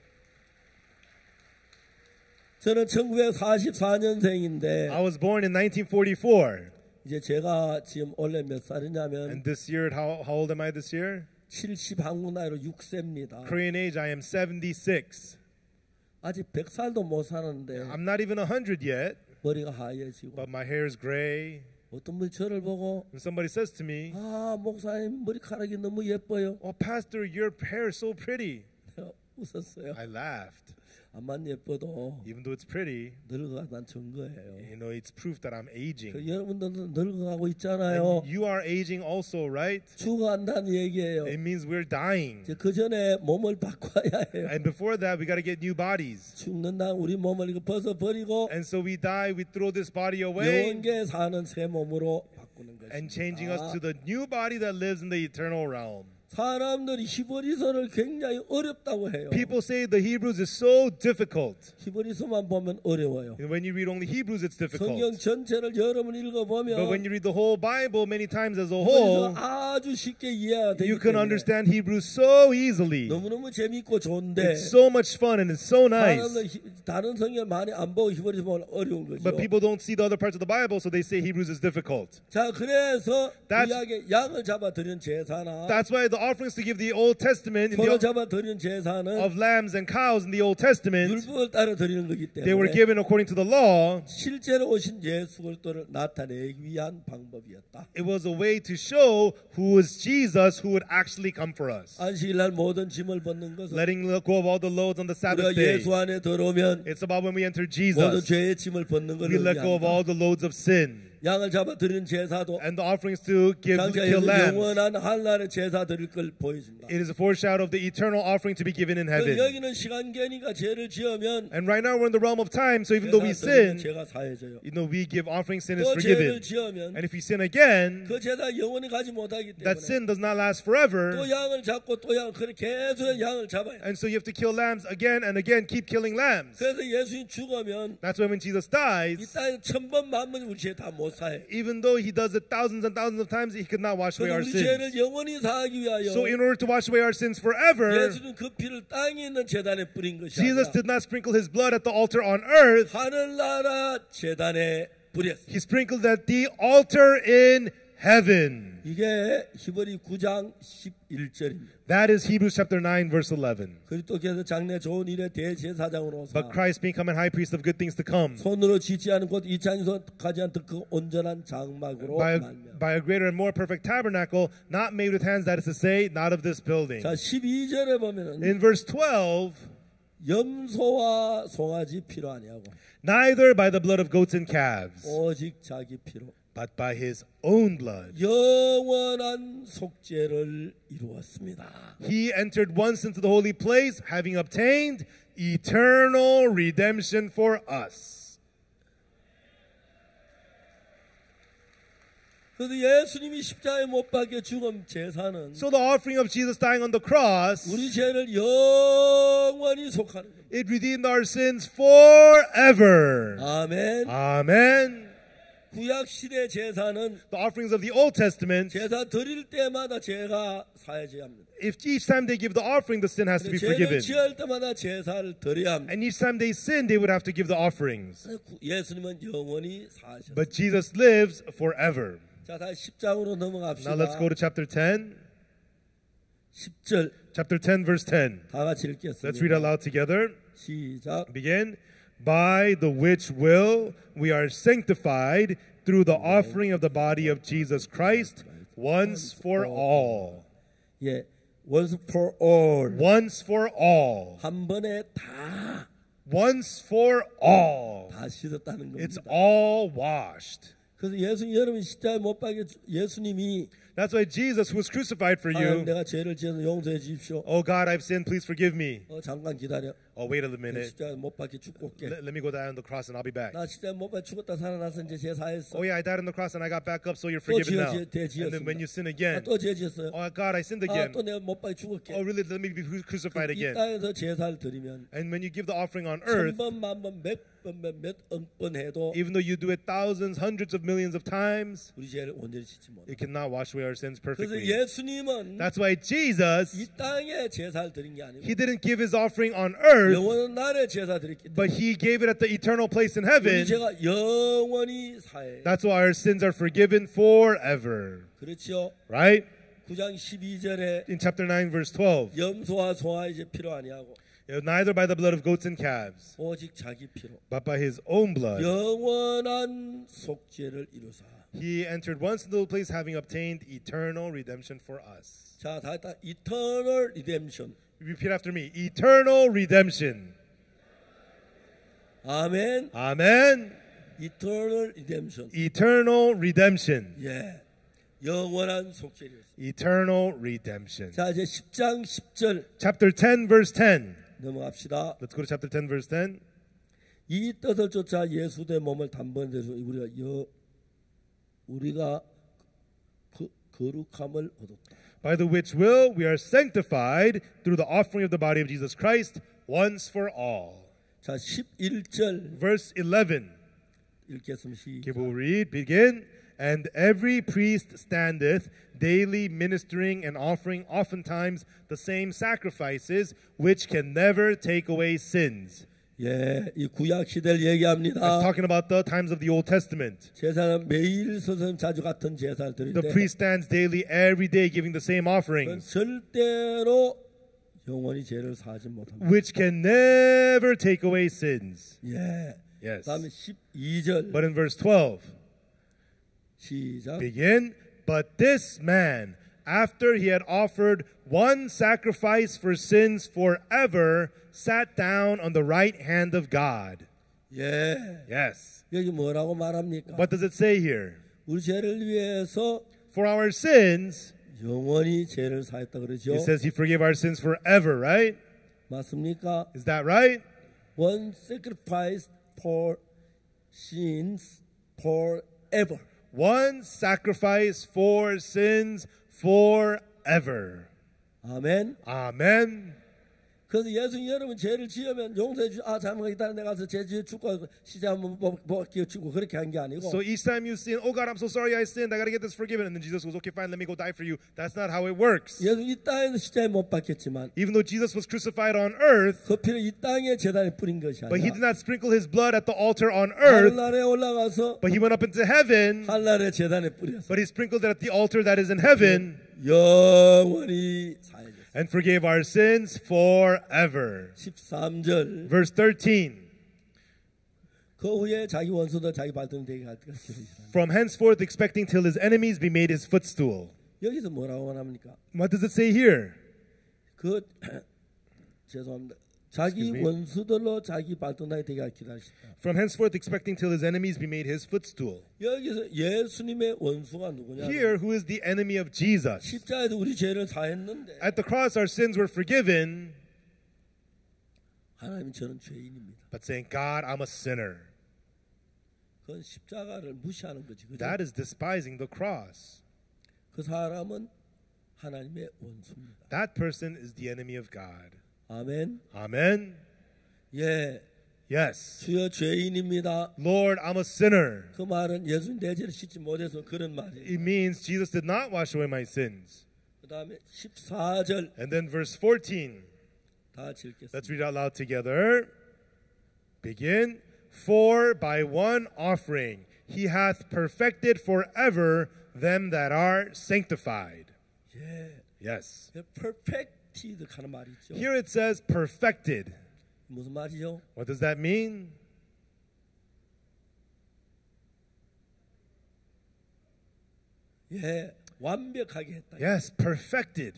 저는 천구백사십사 년생인데 I was born in nineteen forty-four, 이제 제가 지금 원래 몇 살이냐면 and this year, how, how old am I this year? 칠십 한국 나이로 육 세입니다. Korean age, I am seventy-six. 아직 백 살도 못 사는데 I'm not even one hundred yet, 머리가 하얘지고 but my hair is gray. 어떤 분이 저를 보고 And somebody says to me, 아 목사님 머리카락이 너무 예뻐요. "Oh, Pastor, your hair is so pretty." 내가 웃었어요. I laughed. 암만 예뻐도 Even though it's pretty, 늙어가는 증거예요. you know, it's proof that I'm aging. 그 여러분들도 늙어가고 있잖아요. And you are aging also, right? 죽어간다는 얘기예요. It means we're dying. 이제 그 전에 몸을 바꿔야 해요. And before that, we got to get new bodies. 죽는다 우리 몸을 이거 벗어 버리고 And so we die, we throw this body away, 영원계 사는 새 몸으로 바꾸는 and changing us 것입니다. to the new body that lives in the eternal realm. 사람들이 히브리서를 굉장히 어렵다고 해요. People say the Hebrews is so difficult. 히브리서만 보면 어려워요. And when you read only Hebrews, it's 성경 difficult. 전체를 여러 번 But 읽어보면 when you read the whole Bible many times as a 히브리서 whole, 아주 쉽게 이해가 되기 you can 때문에 understand Hebrews so easily. 너무너무 재밌고 좋은데 It's so much fun and it's so nice. 사람들 히- 다른 성경 많이 안 보고 히브리서 보면 어려운 거죠. But people don't see the other parts of the Bible, so they say Hebrews is difficult. 자, 그래서 That's- 구약의 양을 잡아 드린 제사나 That's why the offerings to give the Old Testament, in 소를 the, 잡아 드린 제사는 of lambs and cows in the Old Testament, 율법을 따라 드리는 거기 they were 때문에 given according to the law. 실제로 오신 예수 그리스도를 나타내기 위한 방법이었다. It was a way to show who was Jesus who would actually come for us. 안식일날 모든 짐을 벗는 것은 Letting go of all the loads on the Sabbath 우리가 day. 예수 안에 들어오면 It's about when we enter 모든 Jesus. 죄의 짐을 벗는 것을 We let go of 의미한다. all the loads of sin. 양을 잡아 드린 제사도 And the offerings to give 당시에 kill lambs. 영원한 한날의 제사 드릴 걸 보여준다. It is a foreshadow of the eternal offering to be given in 그 heaven. 여기는 시간계니까 죄를 지으면 And right now we're in the realm of time, so even though we 제사 드리면 sin, 죄가 사해져요. you know, we give offering, sin is 또 죄를 forgiven. 지으면 And if we sin again, 그 죄가 영원히 가지 못하기 때문에 that sin does not last 또 forever. 양을 잡고 또 양, 그렇게 계속 양을 잡아야 돼. And so you have to kill lambs again and again, keep killing lambs. 그래서 예수님 죽으면 That's why when Jesus 이 dies, 땅에 천번 만번 우리 죄 다 못 사해. even though he does it thousands and thousands of times, he could not wash away 그래서 our 우리 죄를 sins. 영원히 사하기 위하여 So in order to wash away our sins forever, 예수는 그 피를 땅에 있는 제단에 뿌린 것이 Jesus 아니라 did not sprinkle his blood at the altar on earth. 하늘나라 제단에 뿌렸어. He sprinkled at the altar in heaven. 이게 히브리 구 장 십일 절입니다. That is Hebrews chapter nine, verse eleven. 그리스도께서 장래 좋은 일의 대제사장으로 But 사 Christ becoming high priest of good things to come. 손으로 짓지 않은 곧 이창에서 가지 않던 그 온전한 장막으로 By a, 말미암아. by a greater and more perfect tabernacle, not made with hands, that is to say, not of this building. 자, 십이 절에 보면은 In verse twelve, 염소와 송아지 피로 아니하고 neither by the blood of goats and calves, 오직 자기 피로 but by his own blood. 영원한 속죄를 이루었습니다. He entered once into the holy place, having obtained eternal redemption for us. 그래서 예수님이 십자가에 못 박혀 죽은 제사는 So the offering of Jesus dying on the cross, 우리 죄를 영원히 속하는 겁니다. it redeemed our sins forever. 아멘. Amen. 구약 시대 제사는 The offerings of the Old Testament, 제사 드릴 때마다 죄가 사해져야 합니다. if each time they give the offering, the sin has to be 죄를 forgiven. 지을 때마다 제사를 드려야 합니다. And each time they sin, they would have to give the offerings. 예수님은 영원히 사하셨습니다. But Jesus lives forever. 자, 다시 십 장으로 넘어갑시다. Now let's go to chapter ten. 십 절 Chapter ten, verse ten. 다 같이 읽겠습니다. Let's read aloud together. 시작. Begin. By the which will we are sanctified through the offering of the body of Jesus Christ once for all. 예, once for all. Once for all. 한 번에 다, Once for all. 다 씻었다는 It's 겁니다. all washed. 그래서 예수님 여러분 십자가에 못 박혀 예수님이 That's why Jesus, who was crucified for 하나님 you, 내가 죄를 지어서 용서해 주십시오. oh God, I've sinned, please forgive me. 어, 잠깐 기다려. Oh, wait a minute. 십자가에 못 박혀 죽고 올게. Let, let me go down on the cross and I'll be back. 나 십자가에 못 박혀 죽었다 살아나서 이제 죄 사했어. Oh yeah, I died on the cross and I got back up, so you're 또 forgiven 지어, now. 지어, 대 And then when you sin 지었습니다. 아, again, 또 죄 지었어요. oh God, I sinned 아, again. 또 내가 못 박혀 죽을게. Oh really? Let me be cru- crucified 이 again. 땅에서 제사를 드리면 And when you give the offering on earth, 천번 만번 몇번몇번 해도 even though you do it thousands, hundreds of millions of times, 우리 죄를 온전히 씻지 못해. it cannot wash away our sins 그래서 perfectly. 예수님은 That's why Jesus, 이 땅에 제사를 드린 게 아니고 he didn't give his offering on earth, 영원한 날에 제사 드렸기 but 때문에 he gave it at the eternal place in 우리 heaven. 죄가 영원히 사해. That's why our sins are forgiven forever. 그렇죠. Right? 구 장 십이 절에 In chapter nine, verse twelve, 염소와 송아 이제 필요 아니하고 neither by the blood of goats and calves, 오직 자기 피로 but by his own blood, 영원한 속죄를 이루사. he entered once into the place having obtained eternal redemption for us. 자, 다 했다. Eternal redemption. Repeat after me. Eternal redemption. 아멘. Amen. Eternal redemption. Eternal redemption. 예. 영원한 속죄를. Eternal redemption. 자, 이제 십 장 십 절 Chapter ten, verse ten. 넘어갑시다. Let's go to chapter ten, verse ten. 이 뜻을 쫓아 예수의 몸을 단번에 대해서 우리가 여, 우리가 그 거룩함을 얻었다. By the which will we are sanctified through the offering of the body of Jesus Christ once for all. 자, 십일 절 Verse eleven. 읽겠습니다. Okay, 시작. we'll read. Begin. And every priest standeth daily ministering and offering oftentimes the same sacrifices which can never take away sins. 예, 이 구약 시대를 That's 얘기합니다. talking about the times of the Old Testament. 제사는 매일 서서 자주 같은 제사를 The 드리는데 priest stands daily every day giving the same 그건 offerings, 절대로 영원히 죄를 사하지 못합니다. which can never take away sins. 예. Yes. 다음에 십이 절 But in verse twelve, 시작. begin. But this man, after he had offered one sacrifice for sins forever, sat down on the right hand of God. 예. Yes. 여기 뭐라고 말합니까? What does it say here? 우리 죄를 위해서 For our sins, 영원히 죄를 사했다 그러죠. it says he forgave our sins forever, right? 맞습니까? Is that right? One sacrifice for sins forever. One sacrifice for sins forever. 아멘. Amen. 그래서 예수님 여러분 죄를 지으면 용서해 주. 아 잘못했다. 내가 가서 죄 지어 죽고 시제 한번 먹기 치고 그렇게 한 게 아니고. So each time you sin, oh God, I'm so sorry I sinned. I got to get this forgiven. And then Jesus goes, okay, fine, let me go die for you. That's not how it works. 예수 이 땅에서 시제에 못 박혔지만 Even though Jesus was crucified on earth, 그 피를 이 땅에 제단에 뿌린 것이 but he did 아니라 not sprinkle his blood at the altar on earth, 하늘나라에 올라가서 but he went up into heaven, 하늘나라의 제단에 뿌렸어. but he sprinkled it at the altar that is in heaven 영원히 사해졌어. and forgave our sins forever. 십삼 절. Verse thirteen. 그 후에 자기 원수도 자기 발등 되게 할 것이라. From henceforth expecting till his enemies be made his footstool. 여기서 뭐라고 합니까? What does it say here? 그 죄송합니다. 자기 Excuse me? 원수들로 자기 발등나게 되게 기다리시다. From henceforth expecting till his enemies be made his footstool. 여기서 예수님의 원수가 누구냐? Here, who is the enemy of Jesus? 십자가에서 우리 죄를 사했는데 At the cross, our sins were forgiven, 하나님 저는 죄인입니다. but saying, God, I'm a sinner. 그건 십자가를 무시하는 거지. 그죠? That is despising the cross. 그 사람은 하나님의 원수입니다. That person is the enemy of God. 아멘. Amen. 예, Yes. 주여 죄인입니다. Lord, I'm a sinner. 그 말은 예수님 내 죄를 씻지 못해서 그런 말이에요. It means Jesus did not wash away my sins. 그 다음에 십사 절 And then verse fourteen. 다 같이 읽겠습니다. Let's read out loud together. Begin. For by one offering he hath perfected forever them that are sanctified. 예, Yes. perfected 하는 말이 있죠. Here it says perfected. 무슨 말이죠? What does that mean? 예, 완벽하게 했다. Yes, perfected.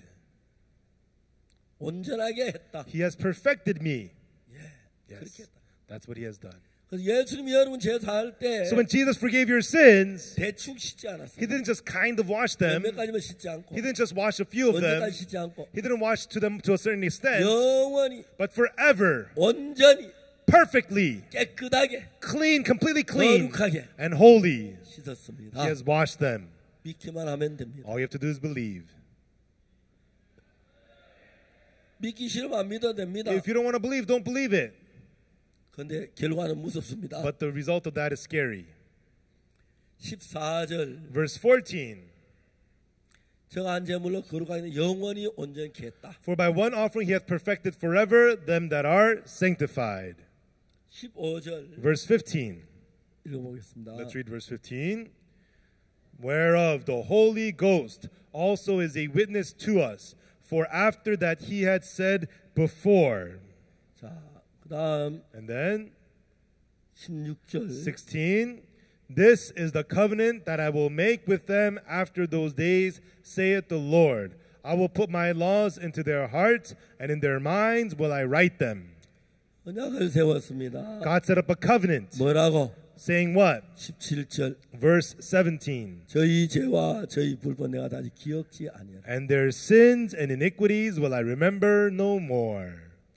온전하게 했다. He has perfected me. 예, 그렇게 Yes. 했다. That's what he has done. 그래서 예수님이 여러분 죄 사할 때 So when Jesus forgave your sins, 대충 씻지 he 않았어요. didn't just kind of wash them. 몇 가지만 씻지 않고 He didn't just wash a few of them. 언제까지 씻지 않고 He didn't wash to them to a certain extent, 영원히 but forever, 온전히 perfectly, 깨끗하게 clean, completely clean, 거룩하게 and holy. 씻었습니다. He has washed them. 믿기만 하면 됩니다. All you have to do is believe. 믿기 싫으면 안 믿어도 됩니다. If you don't want to believe, don't believe it. 그런데 결과는 무섭습니다. But the result of that is scary. 십사 절 Verse fourteen. 정한 제물로 거룩하게 영원히 온전케 했다. For by one offering he hath perfected forever them that are sanctified. 십오 절 Verse fifteen. 읽어보겠습니다. Let's read verse fifteen. Whereof the Holy Ghost also is a witness to us. For after that he had said before. 자, 그 다음 And then 십육 절 sixteen. This is the covenant that I will make with them after those days, saith the Lord. I will put my laws into their hearts, and in their minds will I write them. 언약을 세웠습니다. God set up a covenant, 뭐라고? saying what? 십칠 절 Verse seventeen. 저희 죄와 저희 불법 내가 다시 기억지 아니하라. And their sins and iniquities will I remember no more.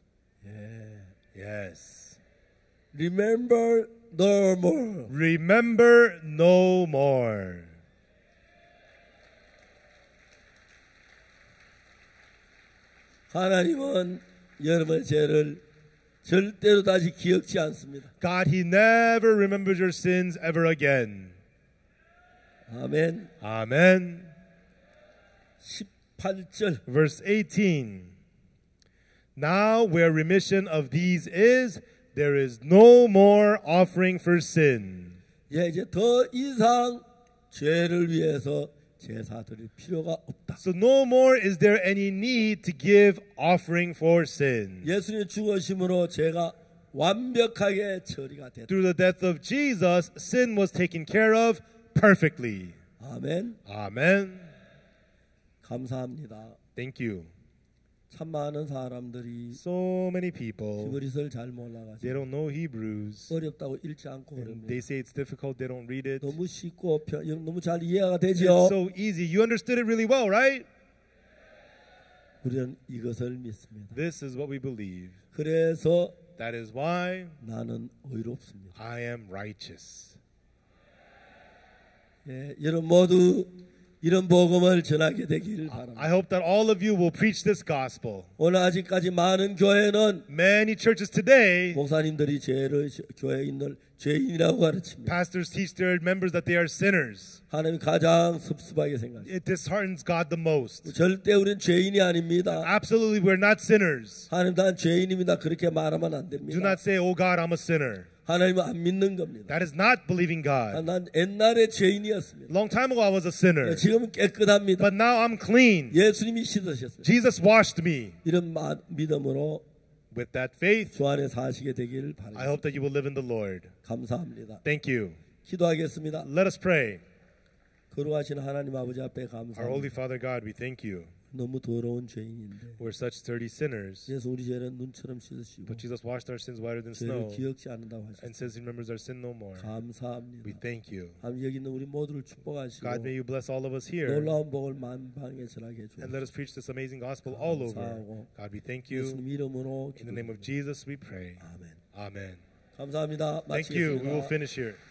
Yes. Remember no more. Remember no more. 하나님은 여러분의 죄를 절대로 다시 기억지 않습니다. God, He never remembers your sins ever again. 아멘. Amen. 십팔 절. Verse eighteen. Now where remission of these is, there is no more offering for sin. 예, 이제 더 이상 죄를 위해서 제사 드릴 필요가 없다. So no more is there any need to give offering for sin. 예수님의 죽으심으로 죄가 완벽하게 처리가 됐다. Through the death of Jesus, sin was taken care of perfectly. 아멘. Amen. 감사합니다. Thank you. 참 많은 사람들이 So many people, 히브리서를 잘 they 몰라가지고 don't know Hebrews. 어렵다고 읽지 않고 And 그럽니다. they say it's difficult, they don't read it. 너무 쉽고 편- 너무 잘 이해가 It's 되죠. so easy. You understood it really well, right? 우리는 이것을 믿습니다. This is what we believe. 그래서 That is why 나는 의롭습니다. I am righteous. 예, 여러분 모두 이런 복음을 전하게 되기를 바랍니다. I hope that all of you will preach this gospel. 오늘 아직까지 많은 교회는 Many churches today, 목사님들이 죄를 교회인들 죄인이라고 가르칩니다. pastors teach their members that they are sinners. 하나님이 가장 섭섭하게 생각합니다. It disheartens God the most. 절대 우리는 죄인이 아닙니다. Absolutely, we're not sinners. 하나님 난 죄인입니다. 그렇게 말하면 안 Do 됩니다. not say, oh God, I'm a sinner. 하나님은 안 믿는 겁니다. That is not believing 아, God. 난 옛날에 죄인이었습니다. Long time ago, I was a sinner. 지금은 깨끗합니다. But now I'm clean. 예수님이 씻으셨어요. Jesus washed me. 이런 마, 믿음으로 With that faith, 주 안에 사시게 되기를 I 바랍니다. hope that you will live in the Lord. 감사합니다. Thank you. 기도하겠습니다. Let us pray. 거룩하신 하나님 아버지 앞에 Our Holy 감사합니다. Father God, we thank you. 너무 더러운 죄인인데 We're such dirty sinners. 그래서 우리 죄는 눈처럼 씻으시고 But Jesus washed our sins whiter than 죄를 snow 기억지 않는다고 and 하셨습니다. says He remembers our sin no more. We 감사합니다. thank you. 하나님 여기 있는 우리 모두를 축복하시고 God, may you bless all of us here 놀라운 복을 만방에 전하게 and let 해주옵소서. us preach this amazing gospel all over. 감사하고 God, we thank you. 예수님 이름으로 In the name of 기도드립니다. Jesus, we pray. 아멘. Amen. 감사합니다. Thank you. We will 마치겠습니다. finish here.